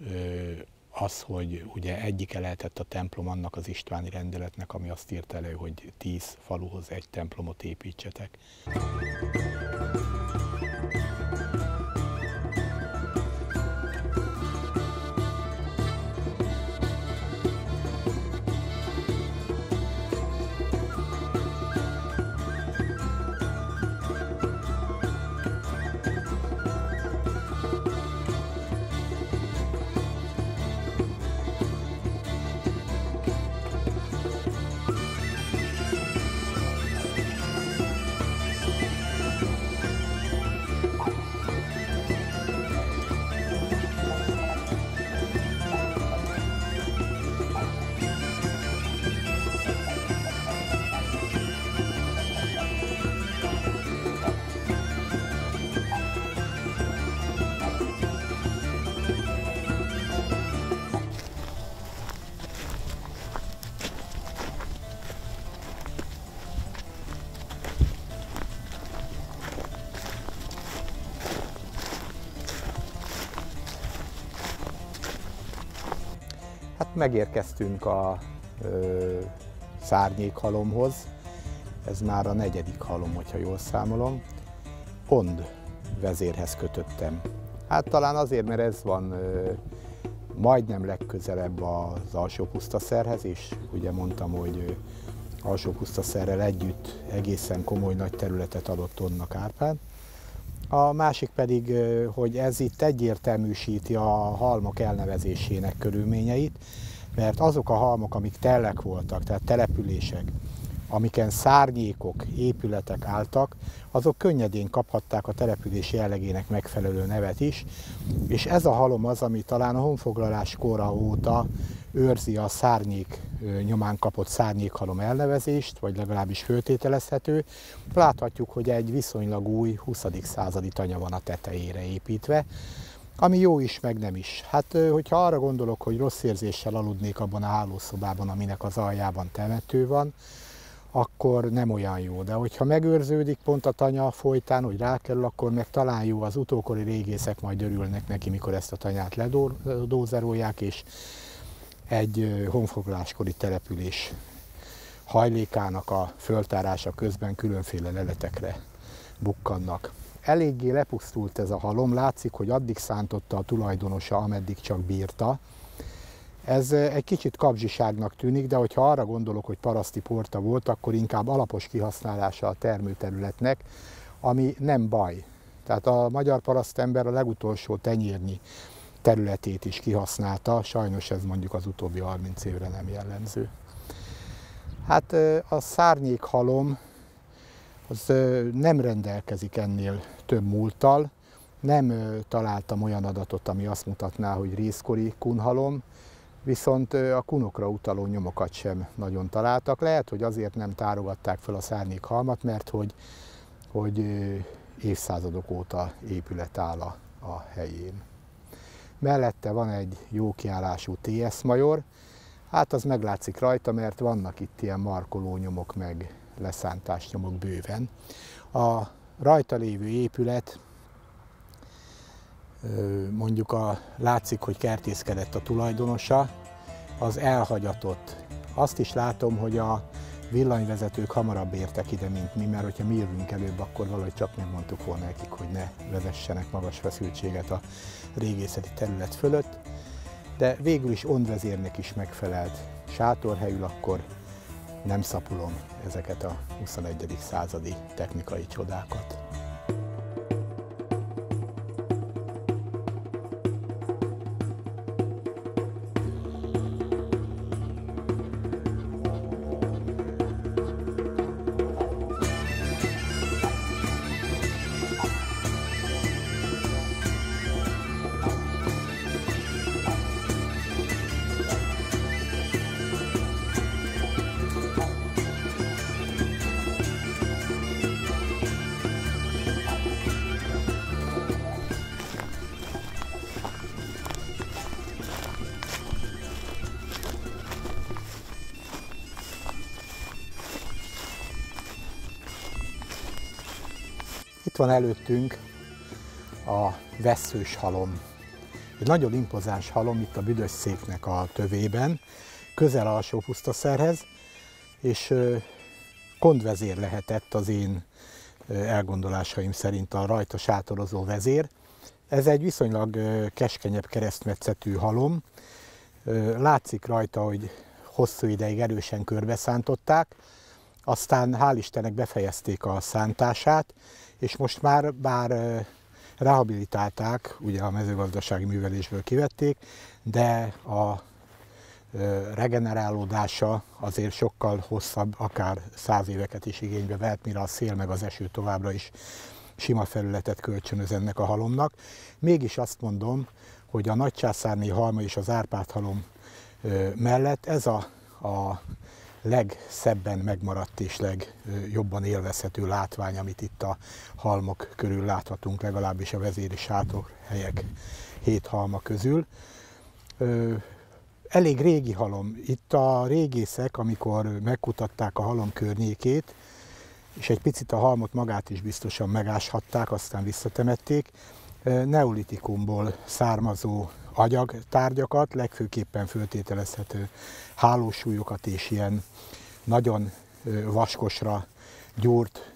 az, hogy ugye egyike lehetett a templom annak az istváni rendeletnek, ami azt írt elő, hogy tíz faluhoz egy templomot építsetek. Hát megérkeztünk a ö, szárnyékhalomhoz, ez már a negyedik halom, hogyha jól számolom. Ond vezérhez kötöttem. Hát talán azért, mert ez van ö, majdnem legközelebb az Alsó-Pusztaszerhez, és ugye mondtam, hogy Alsó-Pusztaszerrel együtt egészen komoly nagy területet adott Ondnak Árpád. A másik pedig, hogy ez itt egyértelműsíti a halmok elnevezésének körülményeit, mert azok a halmok, amik tellek voltak, tehát települések, amiken szárnyékok, épületek álltak, azok könnyedén kaphatták a település jellegének megfelelő nevet is, és ez a halom az, ami talán a honfoglalás kora óta őrzi a szárnyék nyomán kapott szárnyékhalom elnevezést, vagy legalábbis föltételezhető. Láthatjuk, hogy egy viszonylag új huszadik századi tanya van a tetejére építve, ami jó is, meg nem is. Hát, hogyha arra gondolok, hogy rossz érzéssel aludnék abban a hálószobában, aminek az aljában temető van, akkor nem olyan jó. De hogyha megőrződik pont a tanya folytán, hogy rákerül, akkor meg talán jó, az utókori régészek majd örülnek neki, mikor ezt a tanyát ledózerolják, és egy honfoglaláskori település hajlékának a föltárása közben különféle leletekre bukkannak. Eléggé lepusztult ez a halom, látszik, hogy addig szántotta a tulajdonosa, ameddig csak bírta. Ez egy kicsit kapzsiságnak tűnik, de hogyha arra gondolok, hogy paraszti porta volt, akkor inkább alapos kihasználása a termőterületnek, ami nem baj. Tehát a magyar parasztember a legutolsó tenyérnyi területét is kihasználta, sajnos ez mondjuk az utóbbi harminc évre nem jellemző. Hát a szárnyékhalom az nem rendelkezik ennél több múlttal, nem találtam olyan adatot, ami azt mutatná, hogy rézkori kunhalom, viszont a kunokra utaló nyomokat sem nagyon találtak. Lehet, hogy azért nem tárogatták fel a szárnyékhalmat, mert hogy, hogy évszázadok óta épület áll a, a helyén. Mellette van egy jó kiállású té es major, hát az meglátszik rajta, mert vannak itt ilyen markoló nyomok, meg leszántás nyomok bőven. A rajta lévő épület, mondjuk a, látszik, hogy kertészkedett a tulajdonosa, az elhagyatott. Azt is látom, hogy a villanyvezetők hamarabb értek ide, mint mi, mert hogyha mi jövünk előbb, akkor valahogy csak megmondtuk volna nekik, hogy ne vezessenek magas feszültséget a régészeti terület fölött, de végül is Ondvezérnek is megfelelt sátorhelyül, akkor nem szapulom ezeket a huszonegyedik századi technikai csodákat. Itt van előttünk a vesszős halom. Egy nagyon impozáns halom itt a Büdös széknek a tövében, közel alsó pusztaszerhez, és kondvezér lehetett az én elgondolásaim szerint a rajta sátorozó vezér. Ez egy viszonylag keskenyebb keresztmetszetű halom. Látszik rajta, hogy hosszú ideig erősen körbeszántották, aztán hál' Istennek befejezték a szántását, és most már bár rehabilitálták, ugye a mezőgazdasági művelésből kivették, de a regenerálódása azért sokkal hosszabb, akár száz éveket is igénybe vehet, mire a szél meg az eső továbbra is sima felületet kölcsönöz ennek a halomnak. Mégis azt mondom, hogy a nagycsászárné halma és az Árpád halom mellett ez a, a legszebben megmaradt és legjobban élvezhető látvány, amit itt a halmok körül láthatunk, legalábbis a vezéri sátorhelyek hét halma közül. Elég régi halom. Itt a régészek, amikor megkutatták a halom környékét, és egy picit a halmot magát is biztosan megáshatták, aztán visszatemették, neolitikumból származó agyagtárgyakat, legfőképpen föltételezhető hálósúlyokat és ilyen nagyon vaskosra gyúrt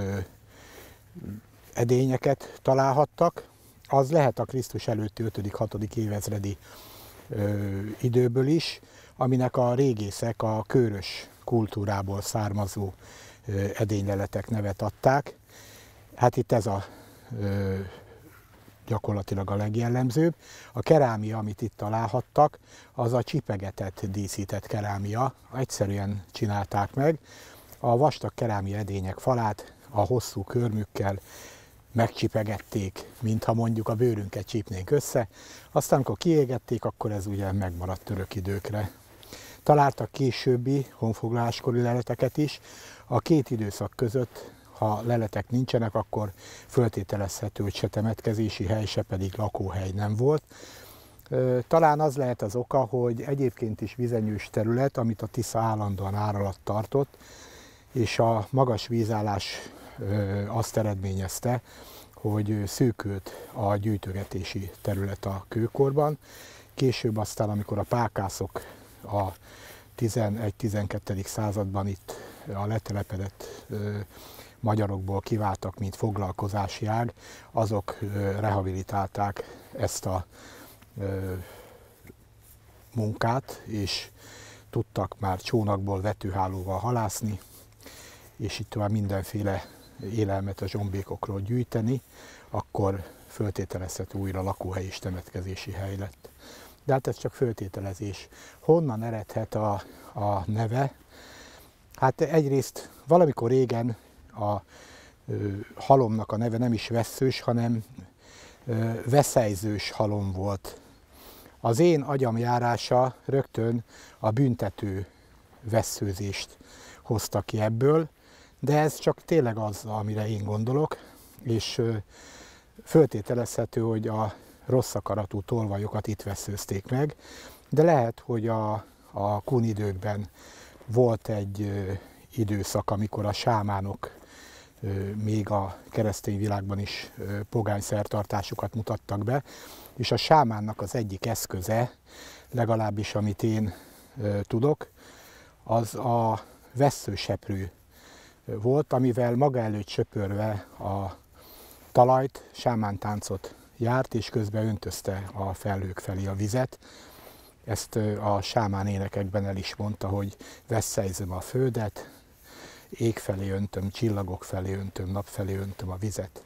edényeket találhattak. Az lehet a Krisztus előtti ötödik-hatodik évezredi időből is, aminek a régészek a kőrös kultúrából származó edényleletek nevet adták. Hát itt ez a gyakorlatilag a legjellemzőbb. A kerámia, amit itt találhattak, az a csipegetett, díszített kerámia. Egyszerűen csinálták meg. a vastag kerámia edények falát a hosszú körmükkel megcsipegették, mintha mondjuk a bőrünket csípnénk össze, aztán amikor kiégették, akkor ez ugye megmaradt örök időkre. Találtak későbbi honfoglaláskori leleteket is. A két időszak között, ha leletek nincsenek, akkor föltételezhető, hogy se temetkezési hely, se pedig lakóhely nem volt. Talán az lehet az oka, hogy egyébként is vizenyős terület, amit a Tisza állandóan ár alatt tartott, és a magas vízállás azt eredményezte, hogy szűkült a gyűjtögetési terület a kőkorban. Később aztán, amikor a pákászok a tizenegy-tizenkettedik században itt a letelepedett magyarokból kiváltak, mint foglalkozási ág, azok rehabilitálták ezt a munkát, és tudtak már csónakból vetőhálóval halászni, és itt tovább mindenféle élelmet a zsombékokról gyűjteni, akkor föltételezhető újra lakóhely és temetkezési hely lett. De hát ez csak föltételezés. Honnan eredhet a, a neve? Hát egyrészt valamikor régen a ö, halomnak a neve nem is vesszős, hanem ö, veszelyzős halom volt. Az én agyam járása rögtön a büntető vesszőzést hozta ki ebből, de ez csak tényleg az, amire én gondolok, és ö, föltételezhető, hogy a rossz akaratú tolvajokat itt vesszőzték meg, de lehet, hogy a, a kun időkben volt egy ö, időszak, amikor a sámánok ö, még a keresztény világban is ö, pogány szertartásukat mutattak be, és a sámánnak az egyik eszköze, legalábbis amit én ö, tudok, az a vesszőseprő volt, amivel maga előtt söpörve a talajt, sámántáncot járt, és közben öntözte a felhők felé a vizet. Ezt a sámán énekekben el is mondta, hogy veszélyzem a földet, ég felé öntöm, csillagok felé öntöm, nap felé öntöm a vizet.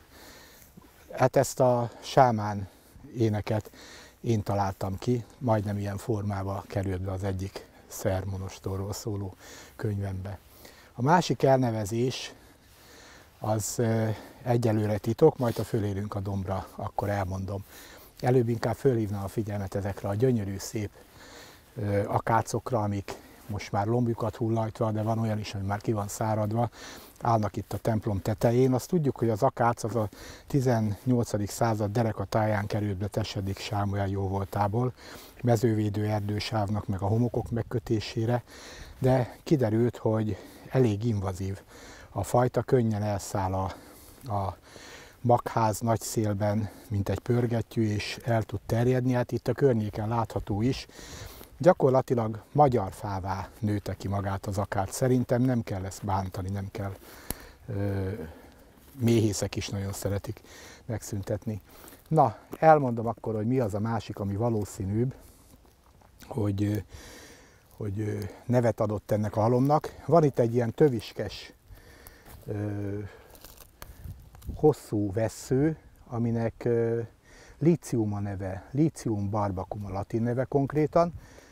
Hát ezt a sámán éneket én találtam ki, majdnem ilyen formába került be az egyik szermonostorról szóló könyvembe. A másik elnevezés az egyelőre titok, majd ha fölérünk a dombra, akkor elmondom. Előbb inkább fölhívnám a figyelmet ezekre a gyönyörű, szép akácokra, amik most már lombjukat hullajtva, de van olyan is, ami már ki van száradva, állnak itt a templom tetején. Azt tudjuk, hogy az akác az a tizennyolcadik század derekatáján került be Tesedik Sámuel jóvoltából, mezővédő erdősávnak meg a homokok megkötésére, de kiderült, hogy elég invazív a fajta, könnyen elszáll a, a magház nagy szélben, mint egy pörgettyű, és el tud terjedni. Hát itt a környéken látható is. Gyakorlatilag magyar fává nőtte ki magát az akác. Szerintem nem kell ezt bántani, nem kell. Ö, méhészek is nagyon szeretik megszüntetni. Na, elmondom akkor, hogy mi az a másik, ami valószínűbb, hogy, hogy nevet adott ennek a halomnak. Van itt egy ilyen töviskes, ö, hosszú vessző, aminek ö, lícium a neve, lícium barbacum a latin neve konkrétan.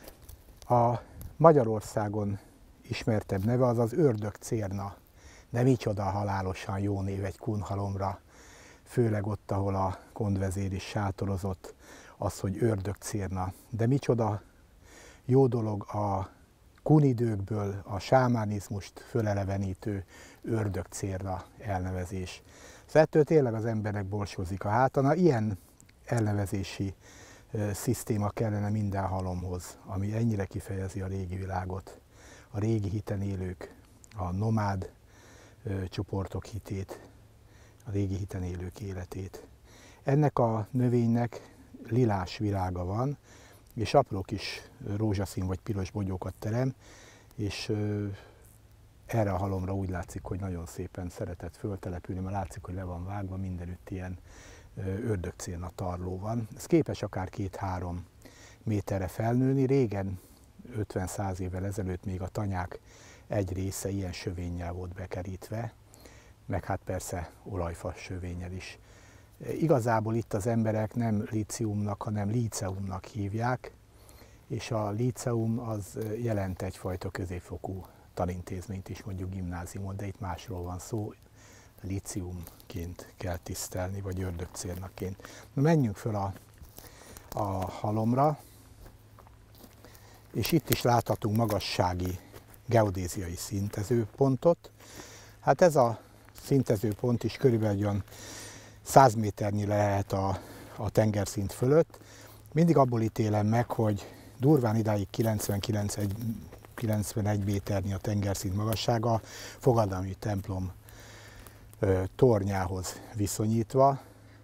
A Magyarországon ismertebb neve az az ördögcérna. De micsoda halálosan jó név egy kunhalomra, főleg ott, ahol a kondvezér is sátorozott, az, hogy ördögcérna. De micsoda jó dolog a kunidőkből a sámánizmust fölelevenítő ördögcérna elnevezés. Szóval ettől tényleg az embernek borsozik a háta. Na, ilyen elnevezési e, szisztéma kellene minden halomhoz, ami ennyire kifejezi a régi világot, a régi hiten élők, a nomád e, csoportok hitét, a régi hiten élők életét. Ennek a növénynek lilás virága van, és apró kis rózsaszín vagy piros bogyókat terem, és e, erre a halomra úgy látszik, hogy nagyon szépen szeretett föltelepülni, mert látszik, hogy le van vágva, mindenütt ilyen ördögcérna tarló van. Ez képes akár két-három méterre felnőni. Régen, ötven-száz évvel ezelőtt még a tanyák egy része ilyen sövénnyel volt bekerítve, meg hát persze olajfa sövénnyel is. Igazából itt az emberek nem líciumnak, hanem líceumnak hívják, és a líceum az jelent egyfajta középfokú tanintézményt is, mondjuk gimnáziumot, de itt másról van szó, líciumként kell tisztelni, vagy ördögcérnaként. Na, menjünk föl a, a halomra, és itt is láthatunk magassági geodéziai szintezőpontot. Hát ez a szintezőpont is körülbelül olyan száz méternyi lehet a, a tengerszint fölött. Mindig abból ítélem meg, hogy durván idáig kilencvenegy méternyi a tengerszint magassága, fogadalmi templom ö, tornyához viszonyítva.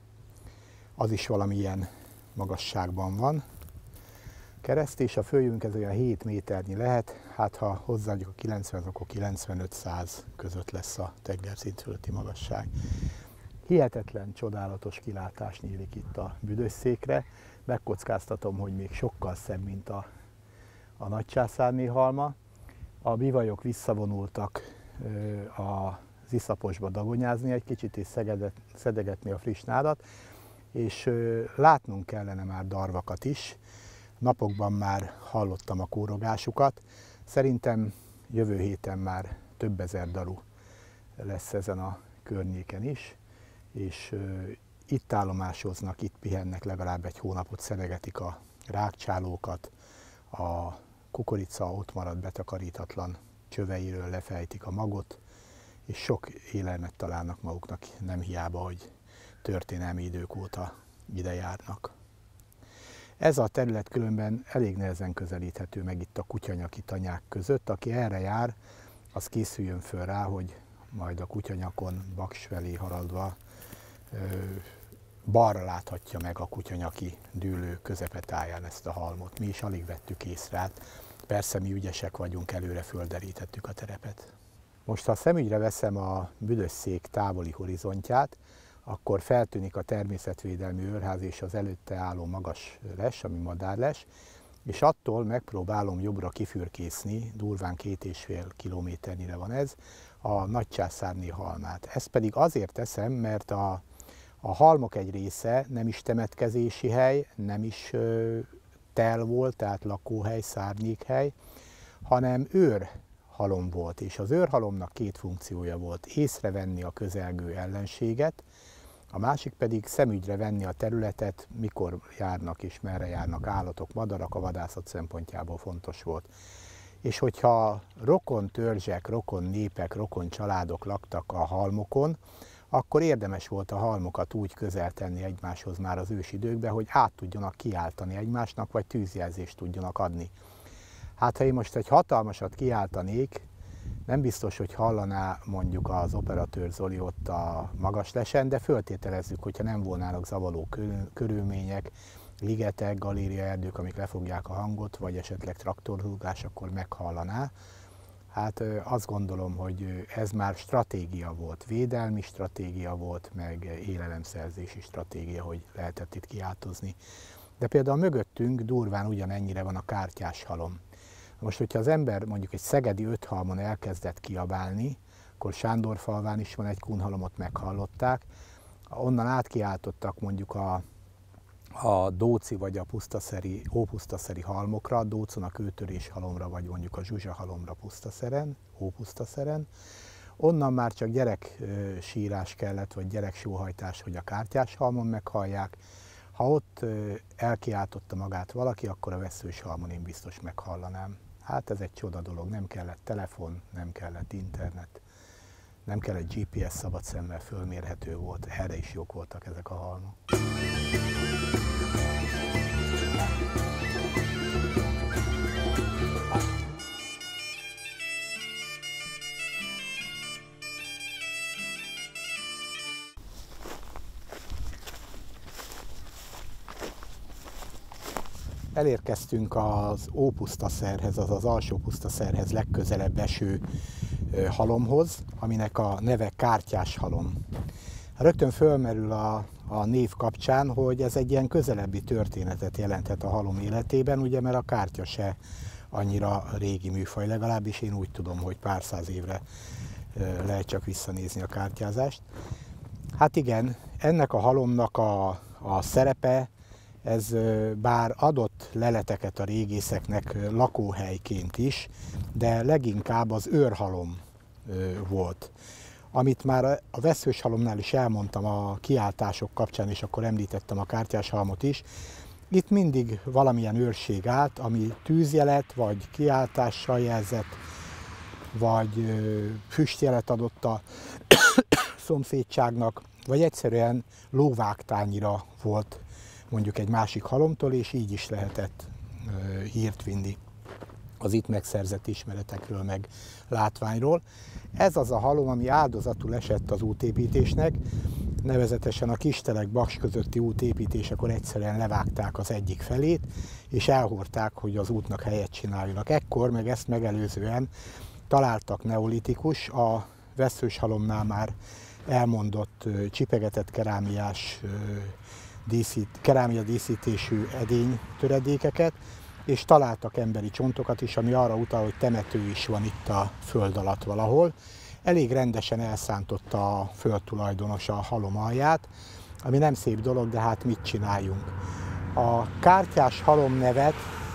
Az is valamilyen magasságban van. Kereszt, és a följünk ez olyan hét méternyi lehet, hát ha hozzáadjuk a kilencven, akkor kilencvenöt-száz között lesz a tengerszint fölötti magasság. Hihetetlen, csodálatos kilátás nyílik itt a Büdös-székre. Megkockáztatom, hogy még sokkal szebb, mint a, a Nagycsászárné halma. A bivajok visszavonultak ö, az iszaposba dagonyázni egy kicsit, és szegedet, szedegetni a friss nádat, és ö, látnunk kellene már darvakat is. Napokban már hallottam a kórogásukat. Szerintem jövő héten már több ezer daru lesz ezen a környéken is, és uh, itt állomásoznak, itt pihennek, legalább egy hónapot szedegetik a rágcsálókat, a kukorica ott marad betakarítatlan csöveiről lefejtik a magot, és sok élelmet találnak maguknak, nem hiába, hogy történelmi idők óta ide járnak. Ez a terület különben elég nehezen közelíthető meg itt a kutyanyaki tanyák között. Aki erre jár, az készüljön föl rá, hogy majd a kutyanyakon Baks felé haradva ö, balra láthatja meg a kutyanyaki dűlő közepetáján ezt a halmot. Mi is alig vettük észre, hát persze mi ügyesek vagyunk, előre földerítettük a terepet. Most ha a szemügyre veszem a Büdös-szék távoli horizontját, akkor feltűnik a természetvédelmi őrház és az előtte álló magas les, ami madárles, és attól megpróbálom jobbra kifürkészni, durván két és fél kilométernyire van ez, a Nagycsászárné halmát. Ezt pedig azért teszem, mert a, a halmok egy része nem is temetkezési hely, nem is ö, tel volt, tehát lakóhely, szárnyékhely, hanem őrhalom volt, és az őrhalomnak két funkciója volt: észrevenni a közelgő ellenséget, a másik pedig szemügyre venni a területet, mikor járnak és merre járnak állatok, madarak, a vadászat szempontjából fontos volt. És hogyha rokon törzsek, rokon népek, rokon családok laktak a halmokon, akkor érdemes volt a halmokat úgy közel tenni egymáshoz már az ősidőkben, hogy át tudjanak kiáltani egymásnak, vagy tűzjelzést tudjanak adni. Hát ha én most egy hatalmasat kiáltanék, nem biztos, hogy hallaná mondjuk az operatőr Zoli ott a magas lesen, de föltételezzük, hogyha nem volnának zavaró körülmények, ligetek, galériaerdők, amik lefogják a hangot, vagy esetleg traktorhúgás, akkor meghallaná. Hát azt gondolom, hogy ez már stratégia volt, védelmi stratégia volt, meg élelemszerzési stratégia, hogy lehetett itt kiáltozni. De például mögöttünk durván ugyanennyire van a kártyás halom. Most, hogyha az ember mondjuk egy szegedi öthalmon elkezdett kiabálni, akkor Sándorfalván is van egy kunhalomot, meghallották, onnan átkiáltottak mondjuk a, a dóci vagy a pusztaszeri, ópusztaszeri halmokra, Dócon a kőtörés halomra, vagy mondjuk a zsuzsa halomra pusztaszeren, ópusztaszeren. Onnan már csak gyerek sírás kellett, vagy gyerek sóhajtás, hogy a kártyás halmon meghallják. Ha ott elkiáltotta magát valaki, akkor a Vesszős halmon én biztos meghallanám. Hát ez egy csoda dolog, nem kellett telefon, nem kellett internet, nem kellett gé pé es, szabad szemmel fölmérhető volt, erre is jók voltak ezek a halmok. Elérkeztünk az Ópusztaszerhez, az az Alsópusztaszerhez legközelebb eső halomhoz, aminek a neve Kártyás halom. Rögtön fölmerül a, a név kapcsán, hogy ez egy ilyen közelebbi történetet jelenthet a halom életében, ugye, mert a kártya se annyira régi műfaj, legalábbis én úgy tudom, hogy pár száz évre lehet csak visszanézni a kártyázást. Hát igen, ennek a halomnak a, a szerepe ez bár adott leleteket a régészeknek lakóhelyként is, de leginkább az őrhalom volt. Amit már a vesszős halomnál is elmondtam a kiáltások kapcsán, és akkor említettem a kártyás halmot is, itt mindig valamilyen őrség állt, ami tűzjelet, vagy kiáltással jelzett, vagy füstjelet adott a szomszédságnak, vagy egyszerűen lóvágtányira volt mondjuk egy másik halomtól, és így is lehetett hírt vinni az itt megszerzett ismeretekről, meg látványról. Ez az a halom, ami áldozatul esett az útépítésnek, nevezetesen a Kistelek-Baks közötti útépítésekor egyszerűen levágták az egyik felét, és elhordták, hogy az útnak helyet csináljanak. Ekkor, meg ezt megelőzően találtak neolitikus, a vesszős halomnál már elmondott csipegetett kerámiás díszít, kerámia díszítésű edény töredékeket, és találtak emberi csontokat is, ami arra utal, hogy temető is van itt a föld alatt valahol. Elég rendesen elszántotta a földtulajdonos a halom alját, ami nem szép dolog, de hát mit csináljunk. A kártyás halom nevet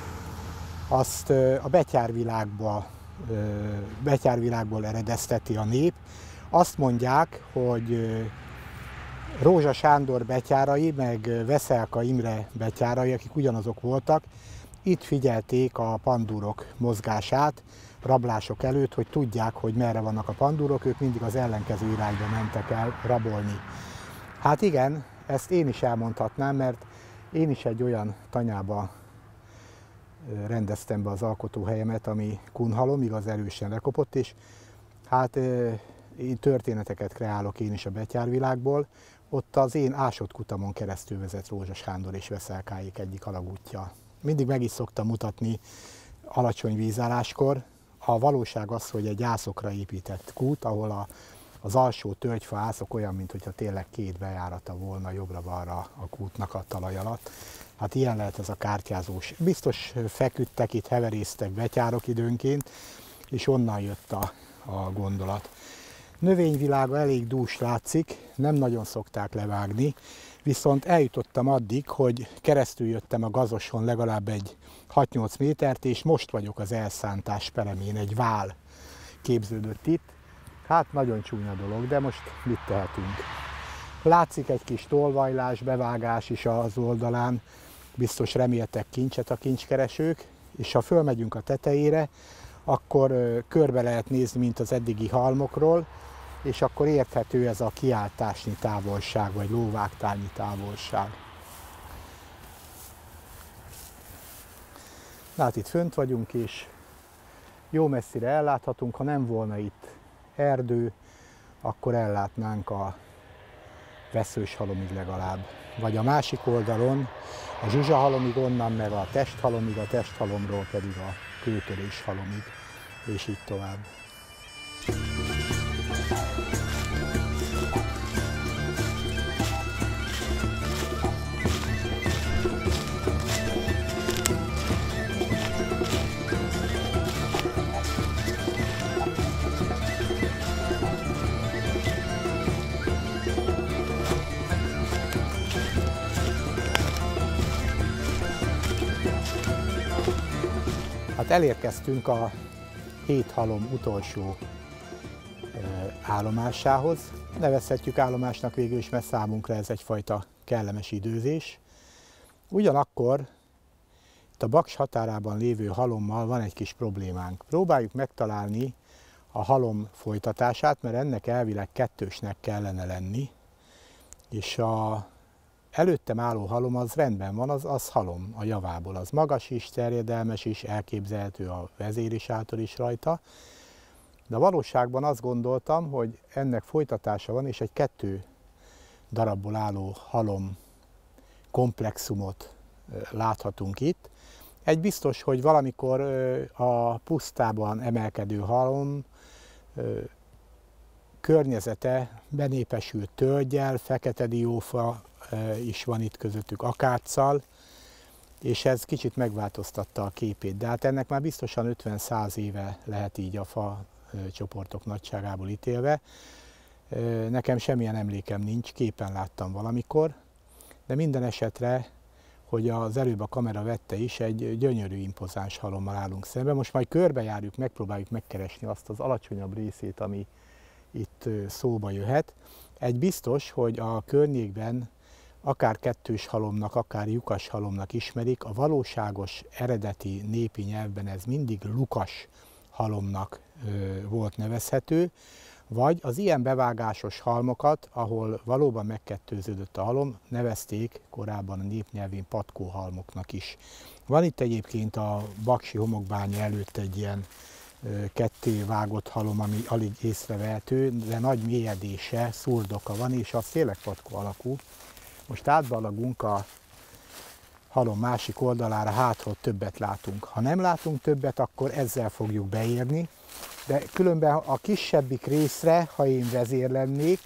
azt a betyárvilágba, betyárvilágból eredezteti a nép. Azt mondják, hogy Rózsa Sándor betyárai, meg Veszelka Imre betyárai, akik ugyanazok voltak, itt figyelték a pandúrok mozgását rablások előtt, hogy tudják, hogy merre vannak a pandúrok, ők mindig az ellenkező irányba mentek el rabolni. Hát igen, ezt én is elmondhatnám, mert én is egy olyan tanyába rendeztem be az alkotóhelyemet, ami kunhalom, igaz erősen lekopott, és hát én történeteket kreálok én is a betyárvilágból. Ott az én ásott kutamon keresztül vezet Rózsa Sándor és Veszelkáék egyik alagútja. Mindig meg is szoktam mutatni alacsony vízálláskor. A valóság az, hogy egy ászokra épített kút, ahol a, az alsó tölgyfa ászok olyan, mintha tényleg két bejárata volna jobbra-balra a kútnak a talaj alatt. Hát ilyen lehet ez a kártyázós. Biztos feküdtek itt, heverésztek betyárok időnként, és onnan jött a, a gondolat. Növényvilága elég dús látszik, nem nagyon szokták levágni, viszont eljutottam addig, hogy keresztül jöttem a gazoson legalább egy hat-nyolc métert, és most vagyok az elszántás peremén, egy vál képződött itt. Hát nagyon csúnya dolog, de most mit tehetünk? Látszik egy kis tolvajlás, bevágás is az oldalán, biztos reméltek kincset a kincskeresők, és ha fölmegyünk a tetejére, akkor körbe lehet nézni, mint az eddigi halmokról, és akkor érthető ez a kiáltásnyi távolság, vagy lóvágtányi távolság. Na hát itt fönt vagyunk, és jó messzire elláthatunk, ha nem volna itt erdő, akkor ellátnánk a vesszős halomig legalább. Vagy a másik oldalon, a zsuzsahalomig, onnan meg a testhalomig, a testhalomról pedig a kőtörés halomig, és így tovább. Hát elérkeztünk a hét halom utolsó állomásához. Nevezhetjük állomásnak végül is, mert számunkra ez egyfajta kellemes időzés. Ugyanakkor itt a Baks határában lévő halommal van egy kis problémánk. Próbáljuk megtalálni a halom folytatását, mert ennek elvileg kettősnek kellene lenni, és a előttem álló halom az rendben van, az, az halom a javából. Az magas is, terjedelmes is, elképzelhető a vezérisátor is rajta. De a valóságban azt gondoltam, hogy ennek folytatása van, és egy kettő darabból álló halom komplexumot láthatunk itt. Egy biztos, hogy valamikor a pusztában emelkedő halom környezete benépesült tölggyel, fekete diófa is van itt közöttük, akáccal, és ez kicsit megváltoztatta a képét. De hát ennek már biztosan ötven-száz éve lehet így a fa csoportok nagyságából ítélve. Nekem semmilyen emlékem nincs, képen láttam valamikor, de minden esetre hogy az előbb a kamera vette is, egy gyönyörű, impozáns halommal állunk szemben. Most majd körbejárjuk, megpróbáljuk megkeresni azt az alacsonyabb részét, ami itt szóba jöhet. Egy biztos, hogy a környékben akár kettős halomnak, akár lyukas halomnak ismerik, a valóságos eredeti népi nyelvben ez mindig lukas halomnak volt nevezhető, vagy az ilyen bevágásos halmokat, ahol valóban megkettőződött a halom, nevezték korábban a népnyelvén patkóhalmoknak is. Van itt egyébként a Baksi homokbánya előtt egy ilyen ketté vágott halom, ami alig észrevehető, de nagy mélyedése, szurdoka van, és az tényleg patkó alakú. Most átbalagunk a halom másik oldalára, hát hogy többet látunk. Ha nem látunk többet, akkor ezzel fogjuk beérni, de különben a kisebbik részre, ha én vezér lennék,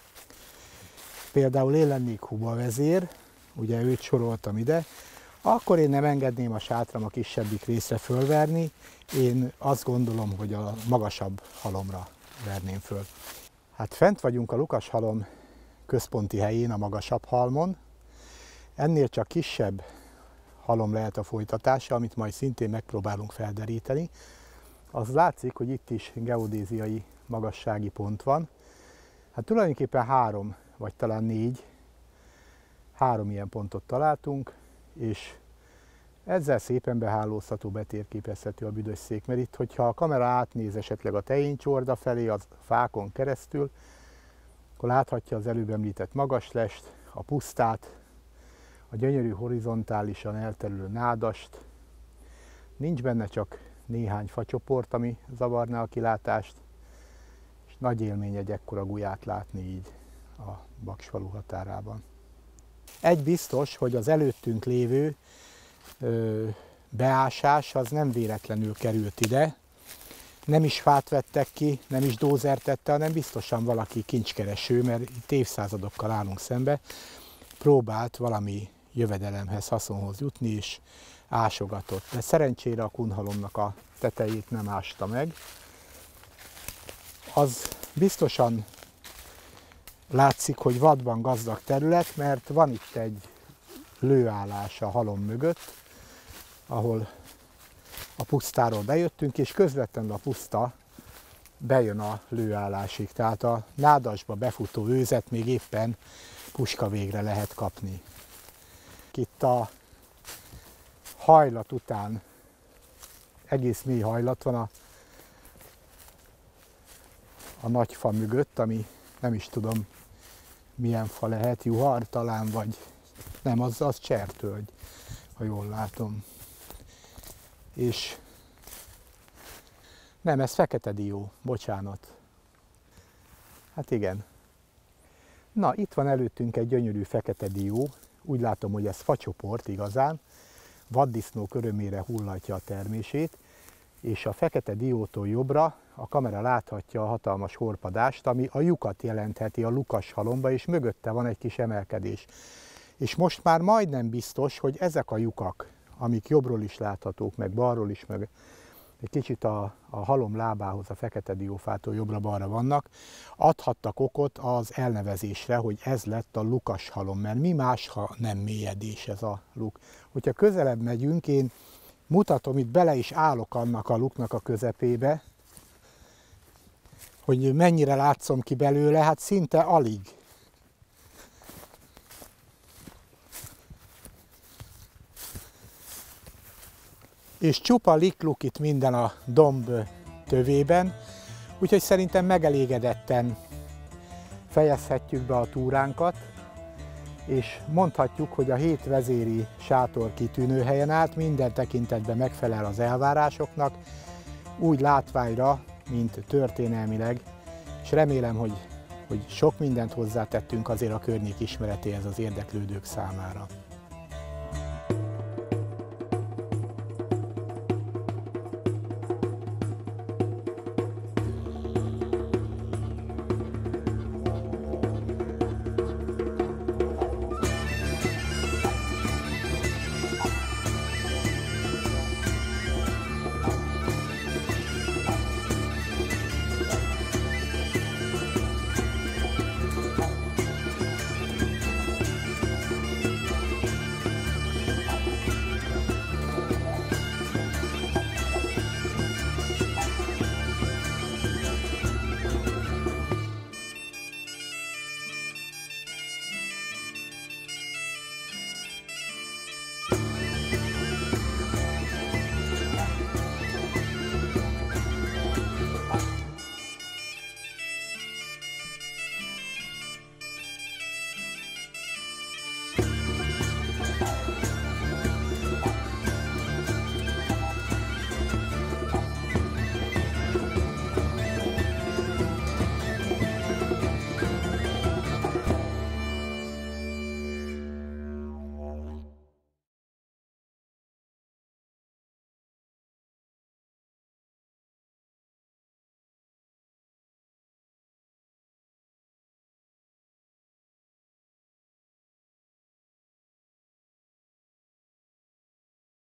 például én lennék Huba vezér, ugye őt soroltam ide, akkor én nem engedném a sátram a kisebbik részre fölverni, én azt gondolom, hogy a magasabb halomra verném föl. Hát fent vagyunk a lukas halom központi helyén, a magasabb halmon. Ennél csak kisebb halom lehet a folytatása, amit majd szintén megpróbálunk felderíteni. Az látszik, hogy itt is geodéziai magassági pont van. Hát tulajdonképpen három, vagy talán négy, három ilyen pontot találtunk, és ezzel szépen behálózható, betérképezhető a Büdös-szék, mert itt, hogyha a kamera átnéz esetleg a Tejénycsorda felé, az fákon keresztül, akkor láthatja az előbb említett magaslest, a pusztát, a gyönyörű horizontálisan elterülő nádast. Nincs benne csak néhány facsoport, ami zavarná a kilátást, és nagy élmény egy ekkora gulyát látni így a Baksfalu határában. Egy biztos, hogy az előttünk lévő ö, beásás az nem véletlenül került ide. Nem is fát vettek ki, nem is dózer tette, hanem biztosan valaki kincskereső, mert itt évszázadokkal állunk szembe, próbált valami jövedelemhez, haszonhoz jutni, és ásogatott. De szerencsére a kunhalomnak a tetejét nem ásta meg. Az biztosan látszik, hogy vadban gazdag terület, mert van itt egy lőállás a halom mögött, ahol a pusztáról bejöttünk, és közvetlenül a puszta bejön a lőállásig. Tehát a nádasba befutó őzet még éppen puska végre lehet kapni. Itt a hajlat után egész mély hajlat van a, a nagy fa mögött, ami nem is tudom milyen fa lehet, juhar talán, vagy nem, az, az csertölgy, ha jól látom. És nem, ez fekete dió, bocsánat. Hát igen. Na, itt van előttünk egy gyönyörű fekete dió, úgy látom, hogy ez facsoport igazán, vaddisznók örömére hullatja a termését, és a fekete diótól jobbra a kamera láthatja a hatalmas horpadást, ami a lyukat jelentheti a lukas halomba, és mögötte van egy kis emelkedés. És most már majdnem biztos, hogy ezek a lyukak, amik jobbról is láthatók, meg balról is, meg egy kicsit a, a halom lábához, a fekete diófától jobbra-balra vannak, adhattak okot az elnevezésre, hogy ez lett a lukas halom, mert mi más, ha nem mélyedés ez a luk. Hogyha közelebb megyünk, én mutatom, itt bele is állok annak a luknak a közepébe, hogy mennyire látszom ki belőle, hát szinte alig. És csupa likluk itt minden a domb tövében, úgyhogy szerintem megelégedetten fejezhetjük be a túránkat, és mondhatjuk, hogy a hét vezéri sátor kitűnő helyen állt, minden tekintetben megfelel az elvárásoknak, úgy látványra, mint történelmileg, és remélem, hogy, hogy sok mindent hozzátettünk azért a környék ismeretéhez az érdeklődők számára.